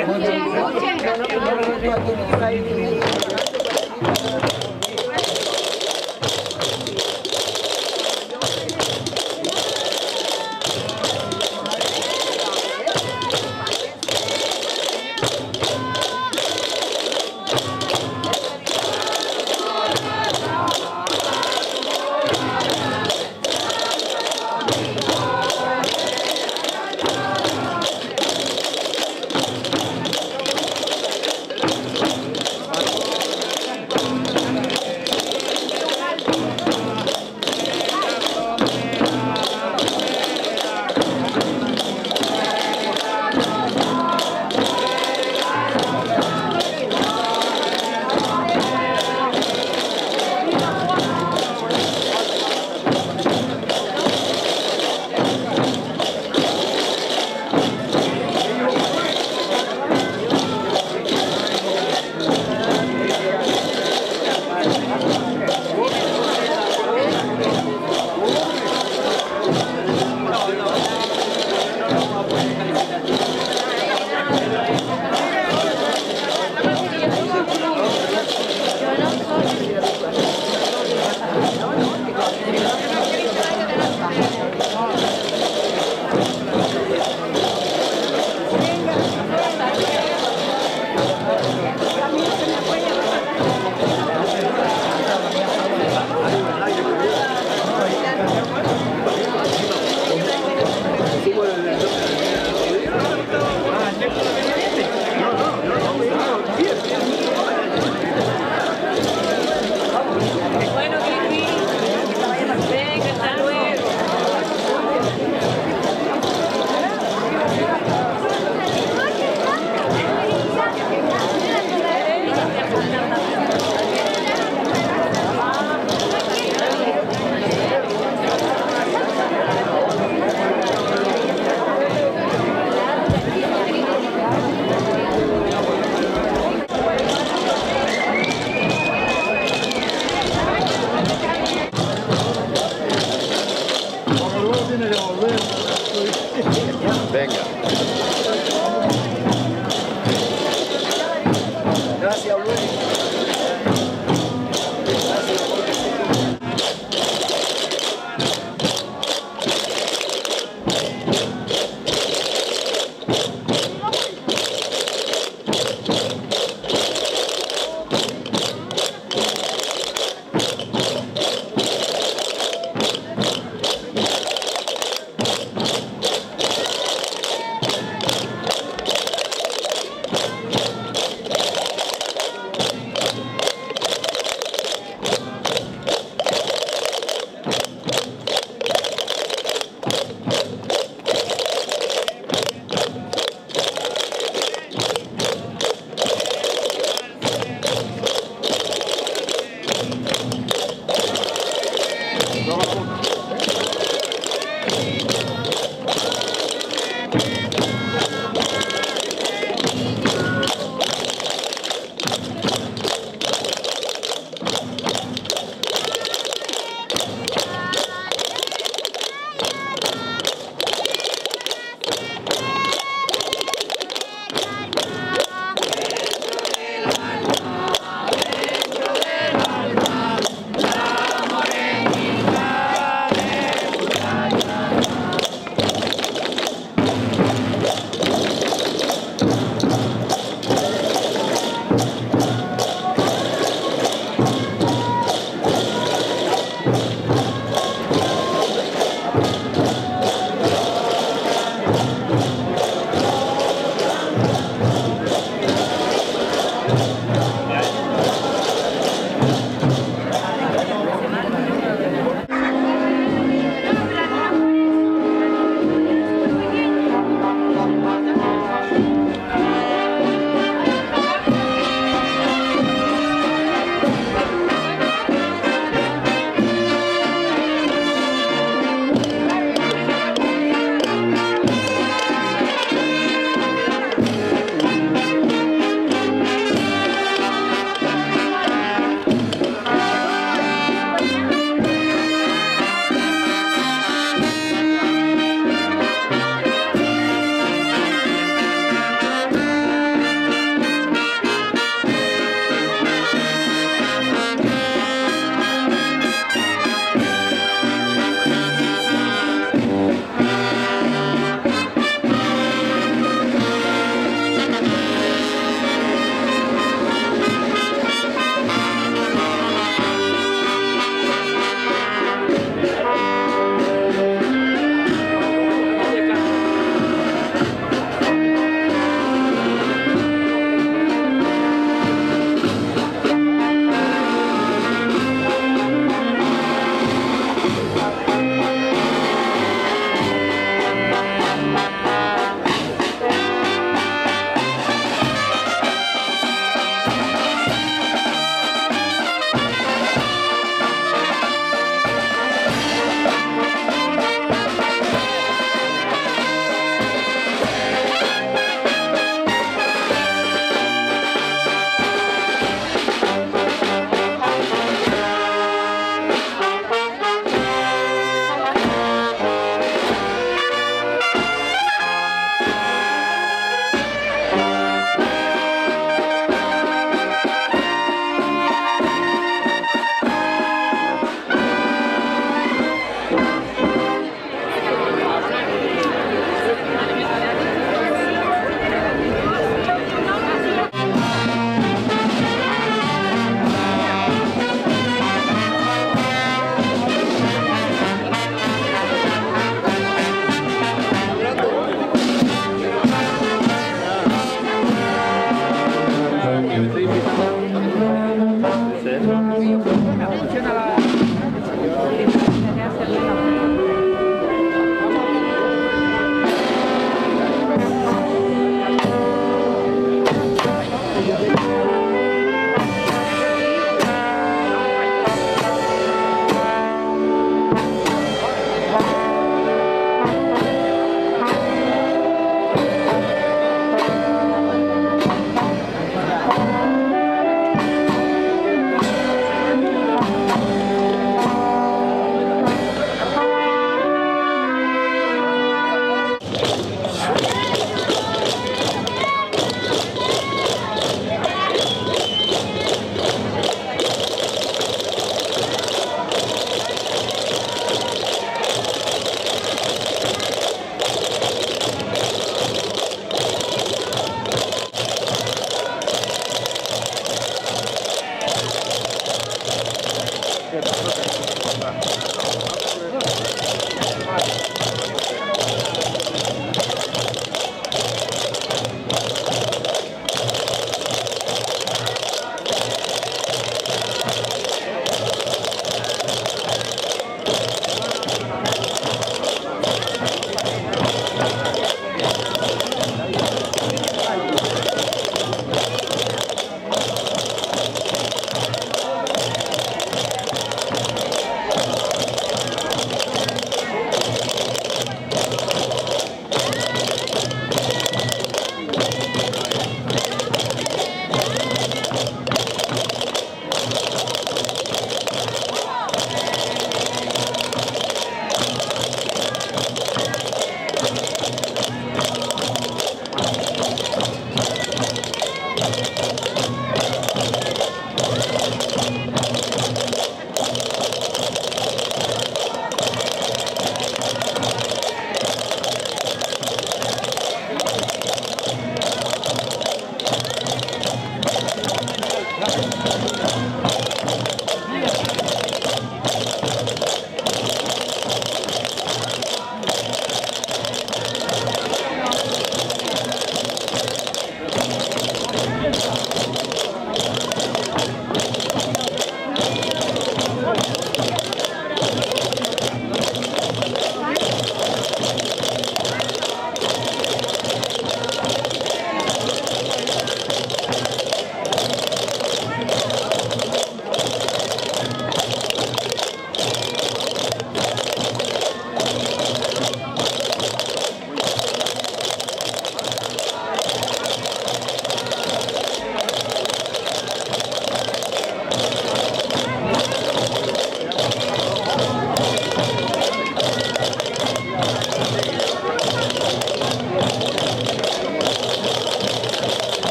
Venga. Gracias, Luis.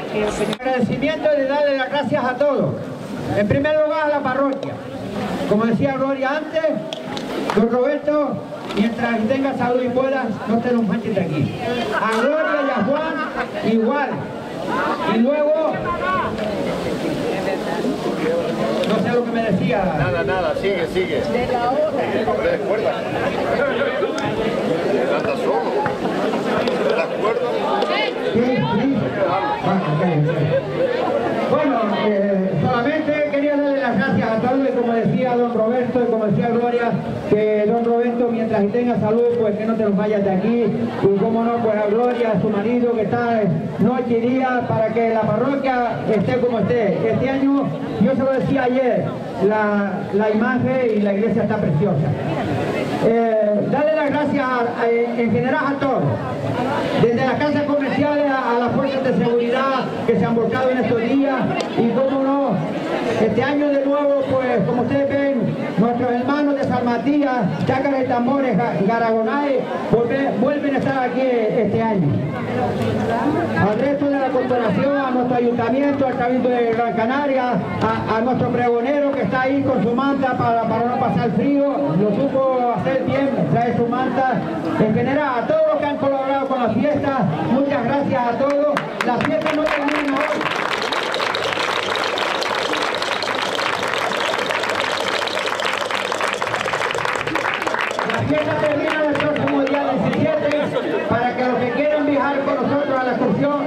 Agradecimiento de darle las gracias a todos. En primer lugar a la parroquia. Como decía Gloria antes, don Roberto, mientras tenga salud y pueda, no te nos manches de aquí. A Gloria y a Juan igual. Y luego, no sé lo que me decía. Nada, sigue. Recuerda. Anda solo. ¿Te acuerdas? Sí. Bueno, solamente quería darle las gracias a todos, y como decía don Roberto y como decía Gloria, que don Roberto, mientras tenga salud, pues que no te nos vayas de aquí, y como no, pues a Gloria, a su marido, que está noche y día para que la parroquia esté como esté. Este año, yo se lo decía ayer, la imagen y la iglesia está preciosa. Darle las gracias en general a todos, desde las casas comerciales a las fuerzas de seguridad que se han volcado en estos días, y cómo no, este año de nuevo, pues como ustedes ven, nuestros hermanos de San Matías, Chácaras y Tambores, Garagonay, vuelven a estar aquí este año. Al resto de la corporación, a nuestro ayuntamiento, al Cabildo de Gran Canaria, a nuestro pregonero que está ahí con su manta para no pasar frío, lo supo hacer bien, trae su manta. En general, a todos los que han colaborado con la fiesta, muchas gracias a todos. La fiesta no termina hoy. La fiesta termina el próximo día 17, para que los que quieran viajar con nosotros a la excursión,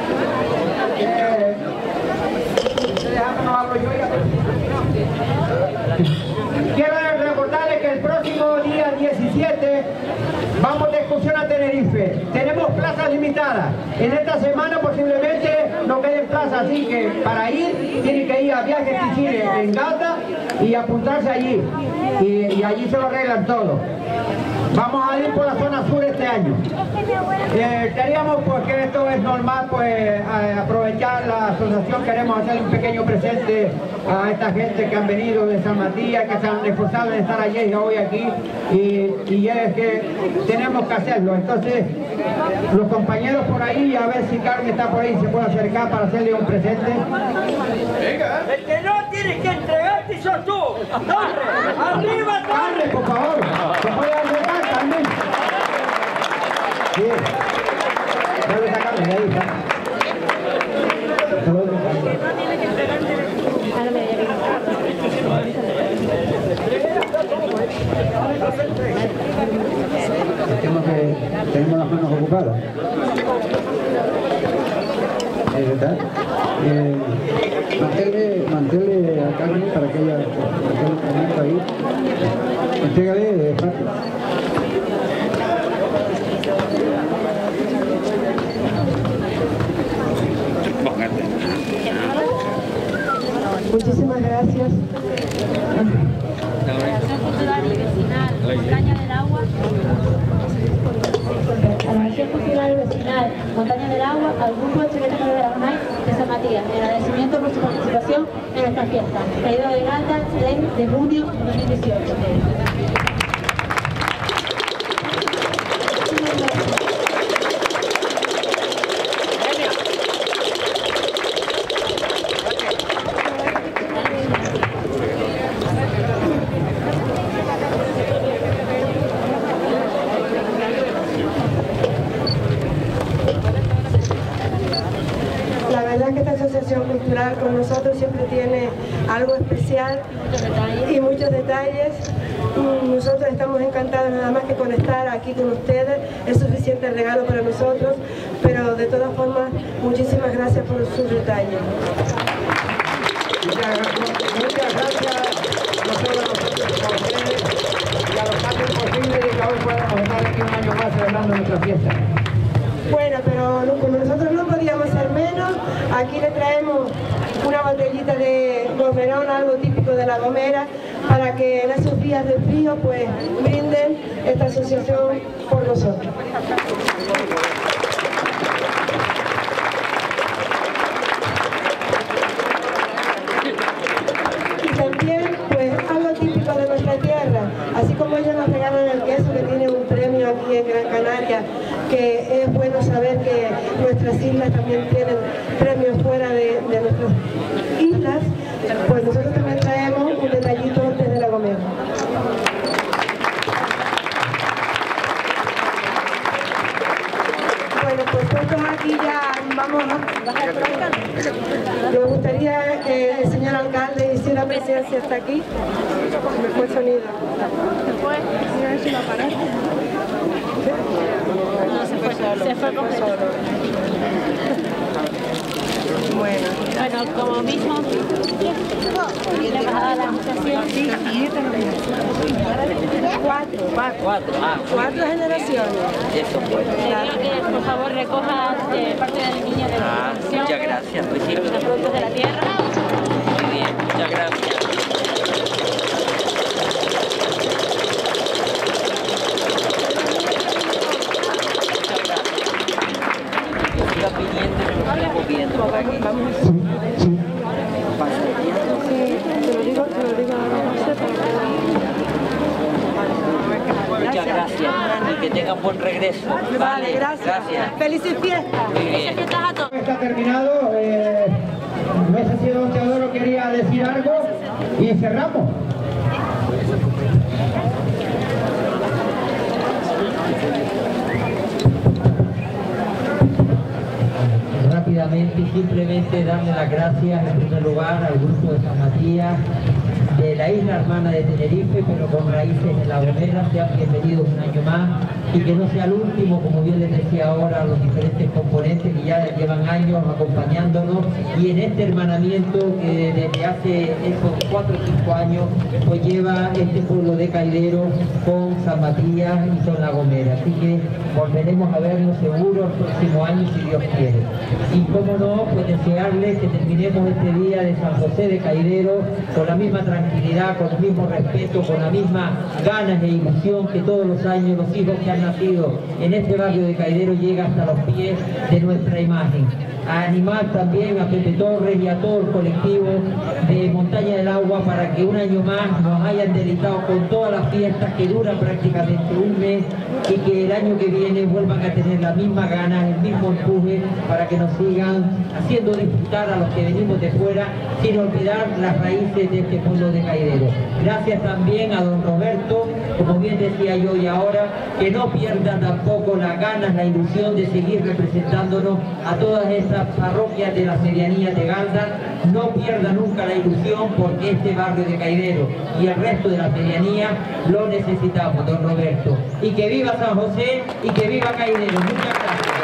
quiero recordarles que el próximo día 17 vamos de excursión a Tenerife. Tenemos plazas limitadas. En esta semana posiblemente no queden plazas, así que para ir tienen que ir a Viajes Chile en Gata y apuntarse allí. Y allí se lo arreglan todo. Vamos a ir por la zona sur este año. Queríamos, pues, que esto es normal, pues aprovechar la asociación, queremos hacer un pequeño presente a esta gente que han venido de San Matías, que se han esforzado en estar ayer y hoy aquí, y es que tenemos que hacerlo. Entonces, los compañeros por ahí, a ver si Carmen está por ahí, se puede acercar para hacerle un presente. El que no tiene que entregarte sos tú. ¡Arriba, Carmen, por favor! ¿Se puede acercar, Carmen? Bien. Dale esa Carmen, de ahí está. Tenemos las manos ocupadas. Manténle a Carmen para que ella ponga ahí. Entrégale rápido. Muchísimas gracias. A la Asociación Cultural y Vecinal Montaña del Agua, al grupo de Secretario de Garagonay de San Matías, en agradecimiento por su participación en esta fiesta. Pedido de Gata, 6 de junio de 2018. Cultural con nosotros siempre tiene algo especial y muchos detalles. Nosotros estamos encantados, nada más que con estar aquí con ustedes es suficiente regalo para nosotros, pero de todas formas muchísimas gracias por sus detalles. Muchas gracias no solo a nosotros como a ustedes y a los que hacen posible de que hoy podamos estar aquí un año más celebrando nuestra fiesta. Bueno, pero como nosotros no podíamos ser menos, aquí le traemos una botellita de Gomerón, algo típico de La Gomera, para que en esos días de frío pues brinden esta asociación por nosotros. Y también pues algo típico de nuestra tierra, así como ellos nos regalan el queso que tiene un premio aquí en Gran Canaria, que es bueno saber que nuestras islas islas también tienen premios fuera de nuestras islas, pues nosotros también traemos un detallito desde La Gomera. Bueno, pues puestos aquí ya vamos a bajar por acá. Me gustaría que el señor alcalde hiciera presencia hasta aquí. Me fue el sonido. ¿Se fue? A ver si lo aparece. No, se fue completo. Bueno, como mismo, la embajada de la Asociación. Cuatro generaciones. Eso fue. Que por favor recoja parte del niño de la Asociación. Muchas gracias. Los productos de la tierra. Muy bien, muchas gracias. Muchas gracias y que tengan buen regreso. Vale, gracias. Felices fiestas. Felices fiestas a todos. Está terminado. No sé si don Teodoro quería decir algo y cerramos. Rápidamente, simplemente darle las gracias en primer lugar al grupo de San Matías, de la isla hermana de Tenerife, pero con raíces en La Gomera. Sean bienvenidos un año más y que no sea el último, como bien les decía ahora, a los diferentes componentes que ya llevan años acompañándonos, y en este hermanamiento que desde hace esos 4 o 5 años pues lleva este pueblo de Caidero con San Matías y con La Gomera. Así que volveremos a vernos seguro el próximo año si Dios quiere. Y cómo no, pues desearles que terminemos este día de San José de Caidero con la misma tranquilidad, con el mismo respeto, con la misma ganas e ilusión que todos los años los hijos que han nacido en este barrio de Caidero llega hasta los pies de nuestra imagen. A animar también a Pepe Torres y a todo el colectivo de Montaña del Agua para que un año más nos hayan deleitado con todas las fiestas que duran prácticamente un mes, y que el año que viene vuelvan a tener la misma ganas, el mismo empuje para que nos sigan haciendo disfrutar a los que venimos de fuera, sin olvidar las raíces de este pueblo de Caidero. Gracias también a don Roberto, como bien decía yo y ahora, que no pierdan tampoco las ganas, la ilusión de seguir representándonos a todas estas parroquias de las medianías de Galdar. No pierda nunca la ilusión, porque este barrio de Caidero y el resto de las medianías lo necesitamos, don Roberto. Y que viva San José y que viva Caidero. Muchas gracias.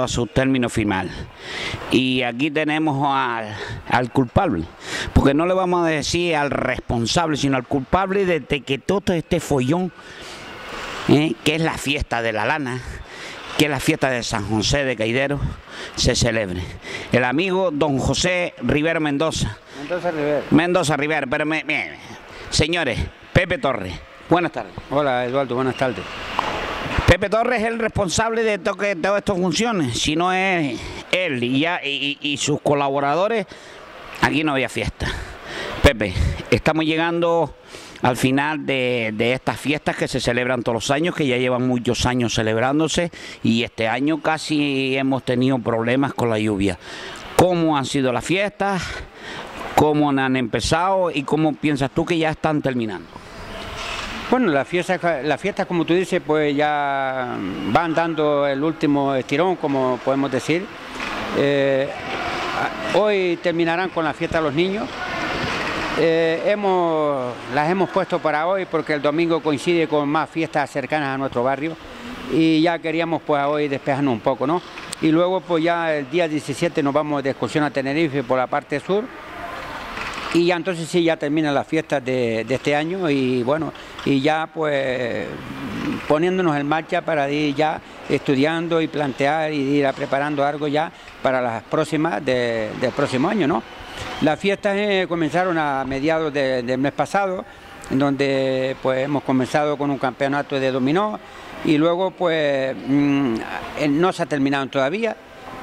llegando a su término final. Y aquí tenemos al culpable, porque no le vamos a decir al responsable, sino al culpable de que todo este follón, que es la fiesta de la lana, que es la fiesta de San José de Caidero, se celebre. El amigo don José Rivera Mendoza. Mendoza Rivera, pero señores, Pepe Torres, buenas tardes. Hola Eduardo, buenas tardes. Pepe Torres es el responsable de todas estas funciones. Si no es él y sus colaboradores, aquí no había fiesta. Pepe, estamos llegando al final de estas fiestas que se celebran todos los años, que ya llevan muchos años celebrándose, y este año casi hemos tenido problemas con la lluvia. ¿Cómo han sido las fiestas? ¿Cómo han empezado? ¿Y cómo piensas tú que ya están terminando? Bueno, las fiestas, como tú dices, pues ya van dando el último estirón, como podemos decir. Hoy terminarán con la fiesta de los niños. Las hemos puesto para hoy porque el domingo coincide con más fiestas cercanas a nuestro barrio y ya queríamos pues hoy despejarnos un poco, ¿no? Y luego pues ya el día 17 nos vamos de excursión a Tenerife por la parte sur y ya entonces sí ya terminan las fiestas de este año y bueno, y ya pues poniéndonos en marcha para ir ya estudiando y plantear y ir preparando algo ya para las próximas del próximo año, ¿no? Las fiestas comenzaron a mediados del mes pasado, en donde pues hemos comenzado con un campeonato de dominó y luego pues no se ha terminado todavía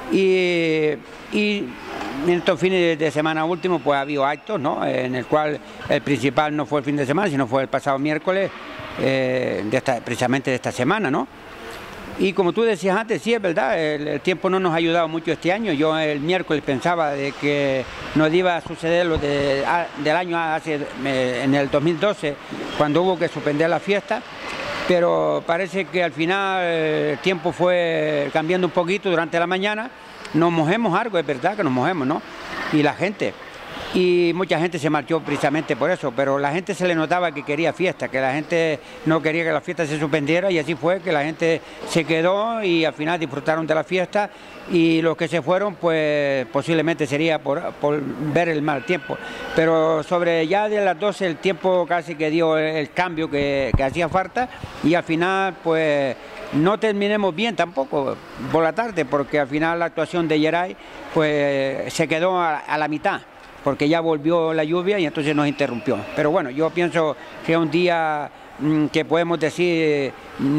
y en estos fines de semana últimos pues ha habido actos, ¿no? En el cual el principal no fue el fin de semana, sino fue el pasado miércoles, precisamente de esta semana, ¿no? Y como tú decías antes, sí, es verdad, el tiempo no nos ha ayudado mucho este año. Yo el miércoles pensaba de que nos iba a suceder lo del año en el 2012, cuando hubo que suspender la fiesta, pero parece que al final el tiempo fue cambiando un poquito durante la mañana. Nos mojemos algo, es verdad que nos mojemos, ¿no? Y la gente, y mucha gente se marchó precisamente por eso, pero la gente se le notaba que quería fiesta, que la gente no quería que la fiesta se suspendiera y así fue, que la gente se quedó y al final disfrutaron de la fiesta y los que se fueron pues posiblemente sería por ver el mal tiempo, pero sobre ya de las 12 el tiempo casi que dio el cambio que hacía falta y al final pues no terminemos bien tampoco por la tarde porque al final la actuación de Geray pues se quedó a la mitad, porque ya volvió la lluvia y entonces nos interrumpió. Pero bueno, yo pienso que es un día que podemos decir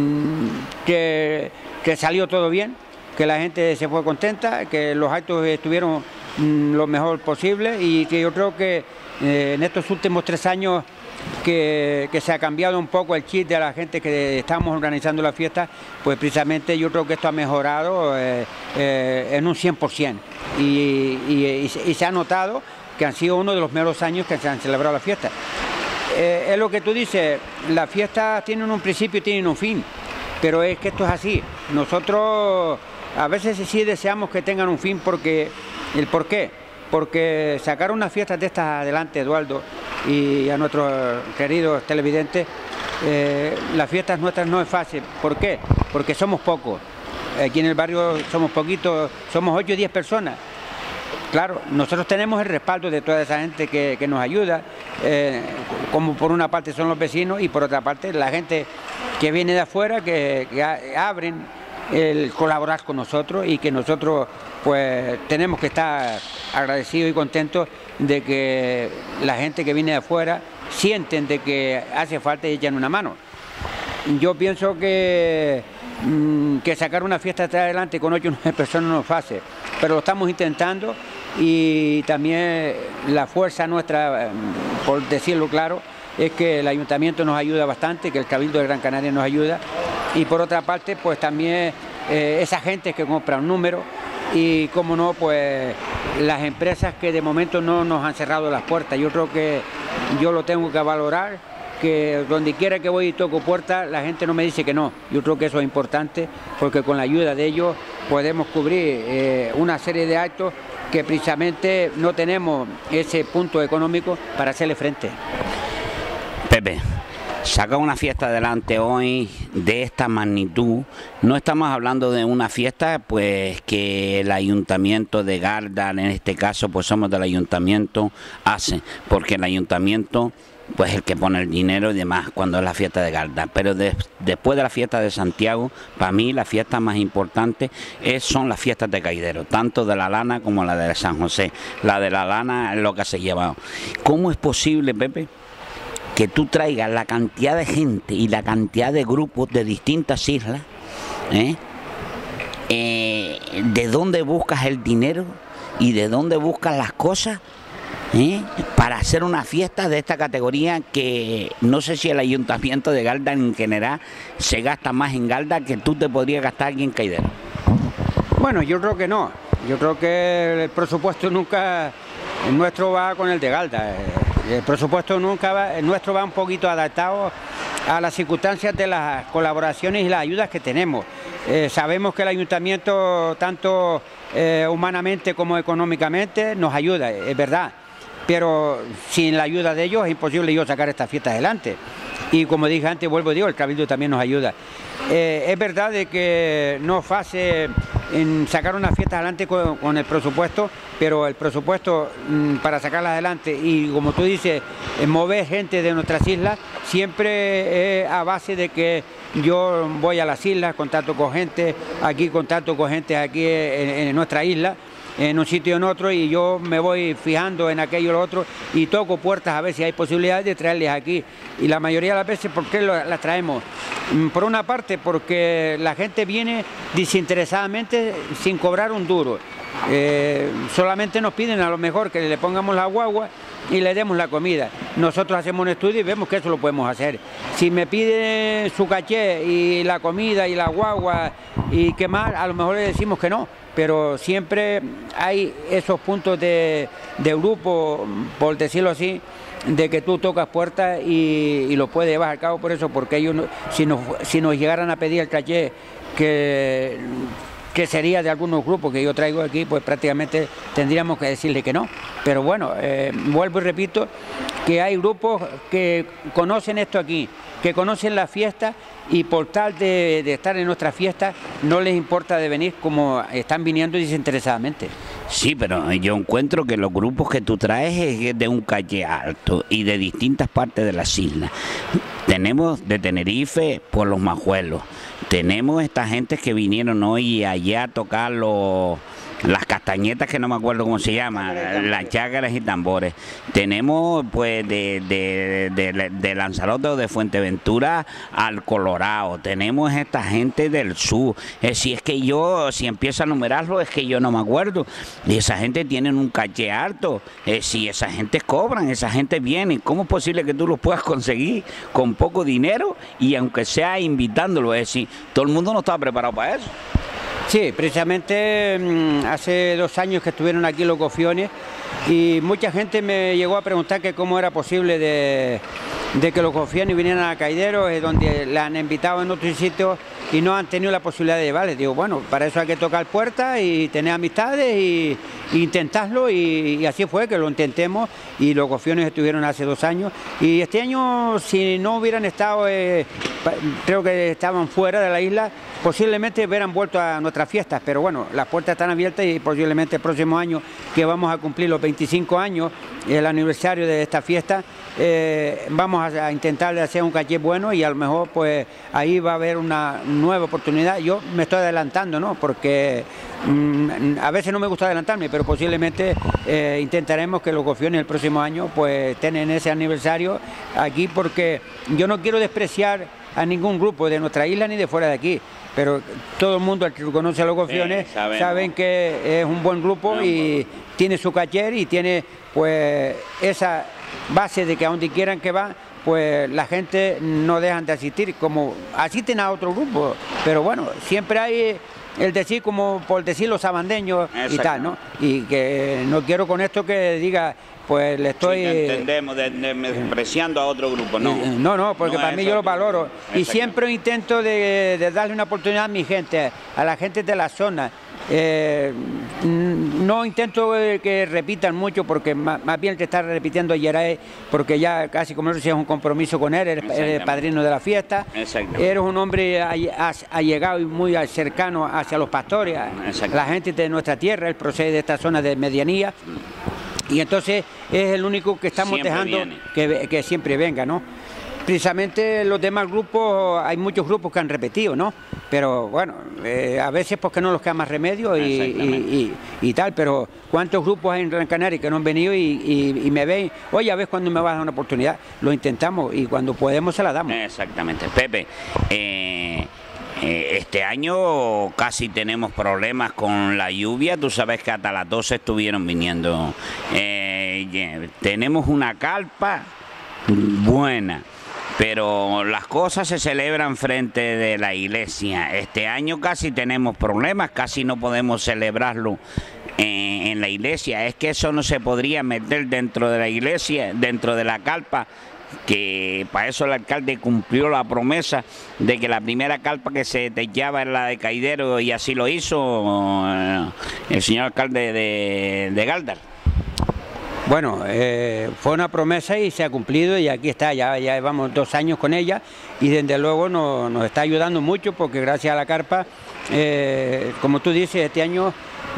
que salió todo bien, que la gente se fue contenta, que los actos estuvieron lo mejor posible y que yo creo que en estos últimos 3 años que se ha cambiado un poco el chip de la gente que estamos organizando la fiesta, pues precisamente yo creo que esto ha mejorado en un 100% y se ha notado que han sido uno de los mejores años que se han celebrado las fiestas. Es lo que tú dices, las fiestas tienen un principio y tienen un fin, pero es que esto es así. Nosotros a veces sí deseamos que tengan un fin porque, ¿el por qué? Porque sacar unas fiestas de estas adelante, Eduardo, y a nuestros queridos televidentes, las fiestas nuestras no es fácil. ¿Por qué? Porque somos pocos. Aquí en el barrio somos poquitos, somos 8 o 10 personas. Claro, nosotros tenemos el respaldo de toda esa gente que nos ayuda, como por una parte son los vecinos y por otra parte la gente que viene de afuera, que abren el colaborar con nosotros y que nosotros pues tenemos que estar agradecidos y contentos de que la gente que viene de afuera sienten de que hace falta y echan una mano. Yo pienso que sacar una fiesta hasta adelante con 8 o 9 personas no es fácil, pero lo estamos intentando y también la fuerza nuestra, por decirlo claro, es que el ayuntamiento nos ayuda bastante, que el Cabildo de Gran Canaria nos ayuda y por otra parte pues también esa gente que compra un número y como no pues las empresas que de momento no nos han cerrado las puertas. Yo creo que yo lo tengo que valorar, que donde quiera que voy y toco puertas la gente no me dice que no. Yo creo que eso es importante porque con la ayuda de ellos podemos cubrir una serie de actos que precisamente no tenemos ese punto económico para hacerle frente. Pepe, Saca una fiesta adelante hoy de esta magnitud. No estamos hablando de una fiesta pues que el ayuntamiento de Galdar, en este caso pues somos del ayuntamiento, hace, porque el ayuntamiento pues es el que pone el dinero y demás cuando es la fiesta de Galdar. Pero después de la fiesta de Santiago, para mí la fiesta más importante son las fiestas de Caidero, tanto de la Lana como la de San José. La de la Lana es lo que se ha llevado. ¿Cómo es posible, Pepe, que tú traigas la cantidad de gente y la cantidad de grupos de distintas islas? ¿De dónde buscas el dinero y de dónde buscas las cosas para hacer una fiesta de esta categoría, que no sé si el ayuntamiento de Galdar en general se gasta más en Galdar que tú te podrías gastar aquí en Caidero? Bueno, yo creo que no. Yo creo que el presupuesto nunca nuestro va con el de Galdar. El presupuesto nunca va, el nuestro va un poquito adaptado a las circunstancias de las colaboraciones y las ayudas que tenemos. Sabemos que el ayuntamiento, tanto humanamente como económicamente, nos ayuda, es verdad. Pero sin la ayuda de ellos es imposible yo sacar esta fiesta adelante. Y como dije antes, vuelvo y digo, el Cabildo también nos ayuda. Es verdad de que no es fácil en sacar una fiesta adelante con el presupuesto, pero el presupuesto para sacarla adelante y, como tú dices, mover gente de nuestras islas, siempre a base de que yo voy a las islas, contacto con gente aquí en nuestra isla, en un sitio o en otro, y yo me voy fijando en aquello o lo otro y toco puertas a ver si hay posibilidad de traerles aquí. Y la mayoría de las veces, ¿por qué las traemos? Por una parte, porque la gente viene desinteresadamente sin cobrar un duro. Solamente nos piden a lo mejor que le pongamos la guagua y le demos la comida. Nosotros hacemos un estudio y vemos que eso lo podemos hacer. Si me piden su caché y la comida y la guagua y qué más, a lo mejor le decimos que no. Pero siempre hay esos puntos de grupo, por decirlo así, de que tú tocas puertas y lo puedes llevar a cabo por eso, porque ellos, si nos llegaran a pedir el caché que sería de algunos grupos que yo traigo aquí, pues prácticamente tendríamos que decirle que no. Pero bueno, vuelvo y repito que hay grupos que conocen esto aquí, que conocen la fiesta, y por tal de estar en nuestra fiesta no les importa de venir como están viniendo desinteresadamente. Sí, pero yo encuentro que los grupos que tú traes es de un calle alto y de distintas partes de las islas. Tenemos de Tenerife por los Majuelos, tenemos esta gente que vinieron hoy allá a tocar las castañetas, que no me acuerdo cómo se llama, las chácaras y tambores. Tenemos pues de Lanzarote o de Fuerteventura al Colorado. Tenemos esta gente del sur. Si empiezo a numerarlo, es que yo no me acuerdo. Y esa gente tienen un caché alto. Si esa gente cobran, esa gente viene. ¿Cómo es posible que tú los puedas conseguir con poco dinero y aunque sea invitándolo? Es decir, todo el mundo no estaba preparado para eso. Sí, precisamente hace 2 años que estuvieron aquí los gofiones y mucha gente me llegó a preguntar que cómo era posible de que los gofiones vinieran a Caidero, donde la han invitado en otros sitios y no han tenido la posibilidad de llevarles. Digo, bueno, para eso hay que tocar puertas y tener amistades y intentarlo, y así fue que lo intentemos, y los gofiones estuvieron hace 2 años, y este año, si no hubieran estado, creo que estaban fuera de la isla, posiblemente hubieran vuelto a nuestras fiestas, pero bueno, las puertas están abiertas y posiblemente el próximo año, que vamos a cumplir los 25 años, el aniversario de esta fiesta, vamos a intentar de hacer un caché bueno, y a lo mejor pues ahí va a haber una nueva oportunidad. Yo me estoy adelantando, ¿no? Porque a veces no me gusta adelantarme, pero posiblemente intentaremos que los gofiones el próximo año pues tengan ese aniversario aquí, porque yo no quiero despreciar a ningún grupo de nuestra isla ni de fuera de aquí, pero todo el mundo, el que conoce a los gofiones, saben que es un buen grupo y tiene su caché y tiene pues esa base de que a donde quieran que va, pues la gente no dejan de asistir, como asisten a otro grupo, pero bueno, siempre hay el decir, como por decir los sabandeños y tal, ¿no? Y que no quiero con esto que diga, pues le estoy... Sí, entendemos, despreciando a otro grupo, no. No, porque para mí yo lo valoro. Y siempre intento de darle una oportunidad a mi gente, a la gente de la zona. No intento que repitan mucho, porque más bien el que está repitiendo ayer, porque ya casi como nosotros es un compromiso con él, eres el padrino de la fiesta, eres un hombre allegado y muy cercano hacia los pastores, la gente de nuestra tierra, él procede de esta zona de medianía, y entonces es el único que estamos dejando que siempre venga, ¿no? Precisamente los demás grupos, hay muchos grupos que han repetido, ¿no? Pero bueno, a veces porque no los queda más remedio y tal, pero ¿cuántos grupos hay en Gran Canaria que no han venido y me ven? Oye, a ver cuándo me vas a dar una oportunidad. Lo intentamos y cuando podemos se la damos. Exactamente. Pepe, este año casi tenemos problemas con la lluvia. Tú sabes que hasta las 12 estuvieron viniendo. Tenemos una carpa buena, pero las cosas se celebran frente de la iglesia. Este año casi tenemos problemas, casi no podemos celebrarlo en la iglesia. Es que eso no se podría meter dentro de la iglesia, dentro de la carpa, que para eso el alcalde cumplió la promesa de que la primera carpa que se techaba era la de Caidero, y así lo hizo el señor alcalde de Gáldar. Bueno, fue una promesa y se ha cumplido, y aquí está, ya llevamos 2 años con ella, y desde luego nos está ayudando mucho, porque gracias a la carpa, como tú dices, este año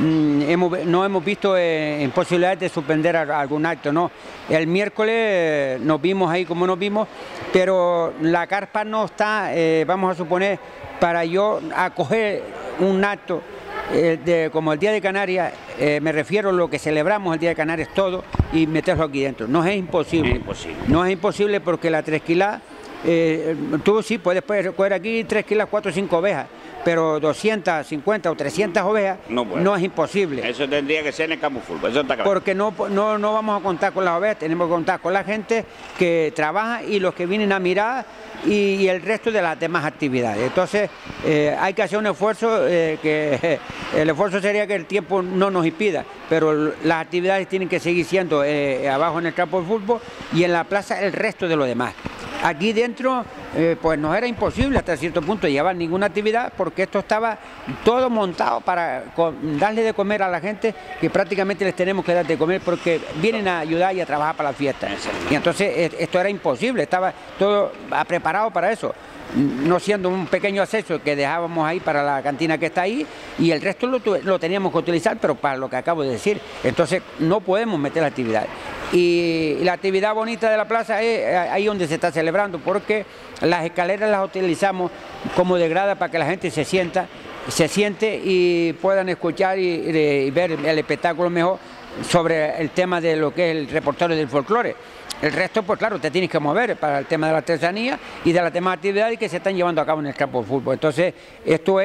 no hemos visto imposibilidades de suspender algún acto, ¿no? El miércoles nos vimos ahí como nos vimos, pero la carpa no está, vamos a suponer, para yo acoger un acto como el Día de Canarias, me refiero a lo que celebramos el Día de Canarias todo, y meterlo aquí dentro. No es imposible. No es imposible, porque la tresquilá, tú sí puedes coger aquí 3 kilos, 4 o 5 ovejas, pero 250 o 300 ovejas no es imposible. Eso tendría que ser en el campo de fútbol, eso está claro. Porque no vamos a contar con las ovejas, tenemos que contar con la gente que trabaja y los que vienen a mirar, y el resto de las demás actividades. Entonces hay que hacer un esfuerzo, que el esfuerzo sería que el tiempo no nos impida, pero las actividades tienen que seguir siendo abajo en el campo de fútbol, y en la plaza el resto de lo demás. Aquí dentro pues nos era imposible hasta cierto punto llevar ninguna actividad, porque esto estaba todo montado para darle de comer a la gente, que prácticamente les tenemos que dar de comer porque vienen a ayudar y a trabajar para la fiesta. Y entonces esto era imposible, estaba todo preparado para eso, no siendo un pequeño acceso que dejábamos ahí para la cantina que está ahí, y el resto lo teníamos que utilizar, pero para lo que acabo de decir. Entonces no podemos meter la actividad. Y la actividad bonita de la plaza es ahí donde se está celebrando, porque las escaleras las utilizamos como de grada para que la gente se siente y puedan escuchar y ver el espectáculo mejor sobre el tema de lo que es el repertorio del folclore. El resto, pues claro, te tienes que mover para el tema de la artesanía y de las demás actividades que se están llevando a cabo en el campo de fútbol. Entonces, esto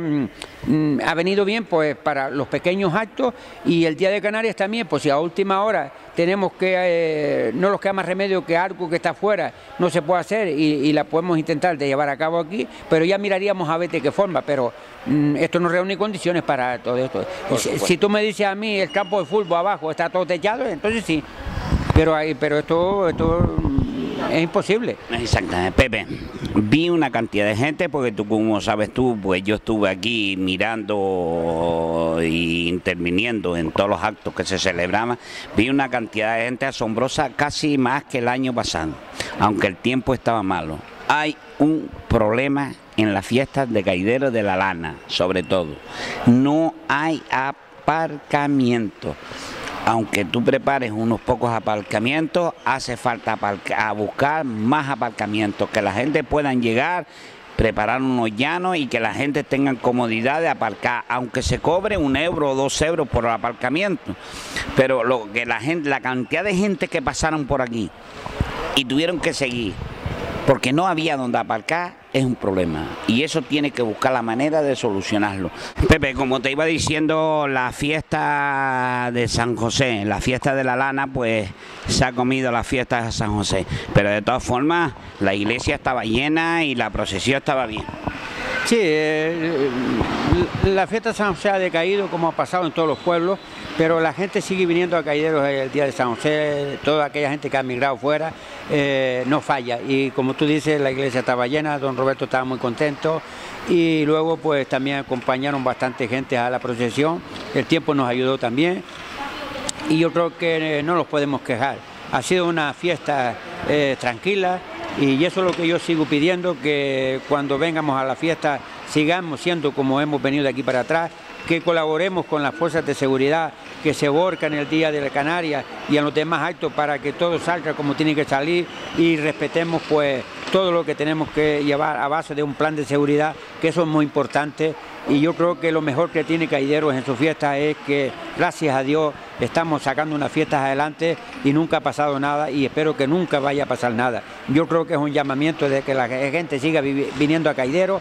ha venido bien pues para los pequeños actos, y el Día de Canarias también, pues si a última hora tenemos que, no nos queda más remedio que algo que está afuera no se puede hacer, y la podemos intentar de llevar a cabo aquí, pero ya miraríamos a ver de qué forma, pero esto no reúne condiciones para todo esto. Si tú me dices a mí el campo de fútbol abajo está todo techado, entonces sí. Pero esto es imposible. Exactamente, Pepe. Vi una cantidad de gente, porque tú, como sabes tú, pues yo estuve aquí mirando e interviniendo en todos los actos que se celebraban. Vi una cantidad de gente asombrosa, casi más que el año pasado, aunque el tiempo estaba malo. Hay un problema en las fiestas de Caidero de la Lana, sobre todo. No hay aparcamiento. Aunque tú prepares unos pocos aparcamientos, hace falta buscar más aparcamientos, que la gente pueda llegar, preparar unos llanos y que la gente tenga comodidad de aparcar, aunque se cobre 1 euro o 2 euros por el aparcamiento. Pero la cantidad de gente que pasaron por aquí y tuvieron que seguir porque no había donde aparcar, es un problema, y eso tiene que buscar la manera de solucionarlo. Pepe, como te iba diciendo, la fiesta de San José, la fiesta de la Lana, pues se ha comido la fiesta de San José, pero de todas formas la iglesia estaba llena y la procesión estaba bien. Sí, la fiesta de San José ha decaído como ha pasado en todos los pueblos, pero la gente sigue viniendo a Caideros el día de San José, toda aquella gente que ha migrado fuera, no falla. Y como tú dices, la iglesia estaba llena, don Roberto estaba muy contento y luego pues también acompañaron bastante gente a la procesión, el tiempo nos ayudó también y yo creo que no nos podemos quejar. Ha sido una fiesta tranquila. Y eso es lo que yo sigo pidiendo, que cuando vengamos a la fiesta sigamos siendo como hemos venido de aquí para atrás, que colaboremos con las fuerzas de seguridad que se borcan el día de la Canaria y en los demás actos para que todo salga como tiene que salir y respetemos pues todo lo que tenemos que llevar a base de un plan de seguridad, que eso es muy importante. Y yo creo que lo mejor que tiene Caideros en su fiesta es que, gracias a Dios, estamos sacando unas fiestas adelante y nunca ha pasado nada y espero que nunca vaya a pasar nada. Yo creo que es un llamamiento de que la gente siga viniendo a Caideros,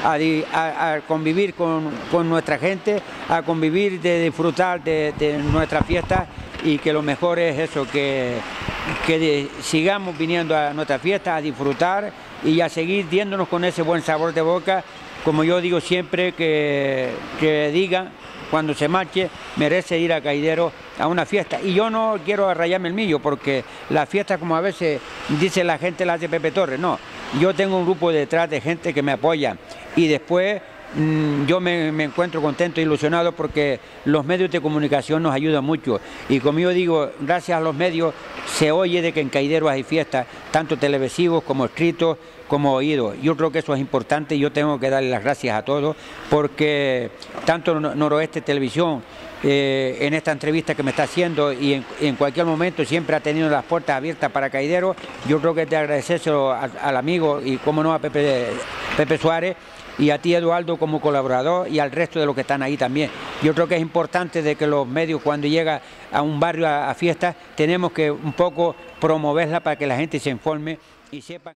a convivir con nuestra gente, a convivir, de disfrutar de nuestra fiesta y que lo mejor es eso, que sigamos viniendo a nuestra fiesta a disfrutar y a seguir diéndonos con ese buen sabor de boca. Como yo digo siempre, que digan cuando se marche, merece ir a Caideros a una fiesta. Y yo no quiero rayarme el millo, porque la fiesta, como a veces dice la gente, la hace Pepe Torres. No, yo tengo un grupo detrás de gente que me apoya y después yo me encuentro contento e ilusionado porque los medios de comunicación nos ayudan mucho. Y como yo digo, gracias a los medios se oye de que en Caideros hay fiestas, tanto televisivos como escritos, como oídos. Yo creo que eso es importante y yo tengo que darle las gracias a todos porque tanto Noroeste Televisión en esta entrevista que me está haciendo y en cualquier momento siempre ha tenido las puertas abiertas para Caideros. Yo creo que es de agradecérselo al amigo y como no a Pepe Suárez y a ti, Eduardo, como colaborador y al resto de los que están ahí también. Yo creo que es importante de que los medios, cuando llega a un barrio a fiestas, tenemos que un poco promoverla para que la gente se informe y sepa.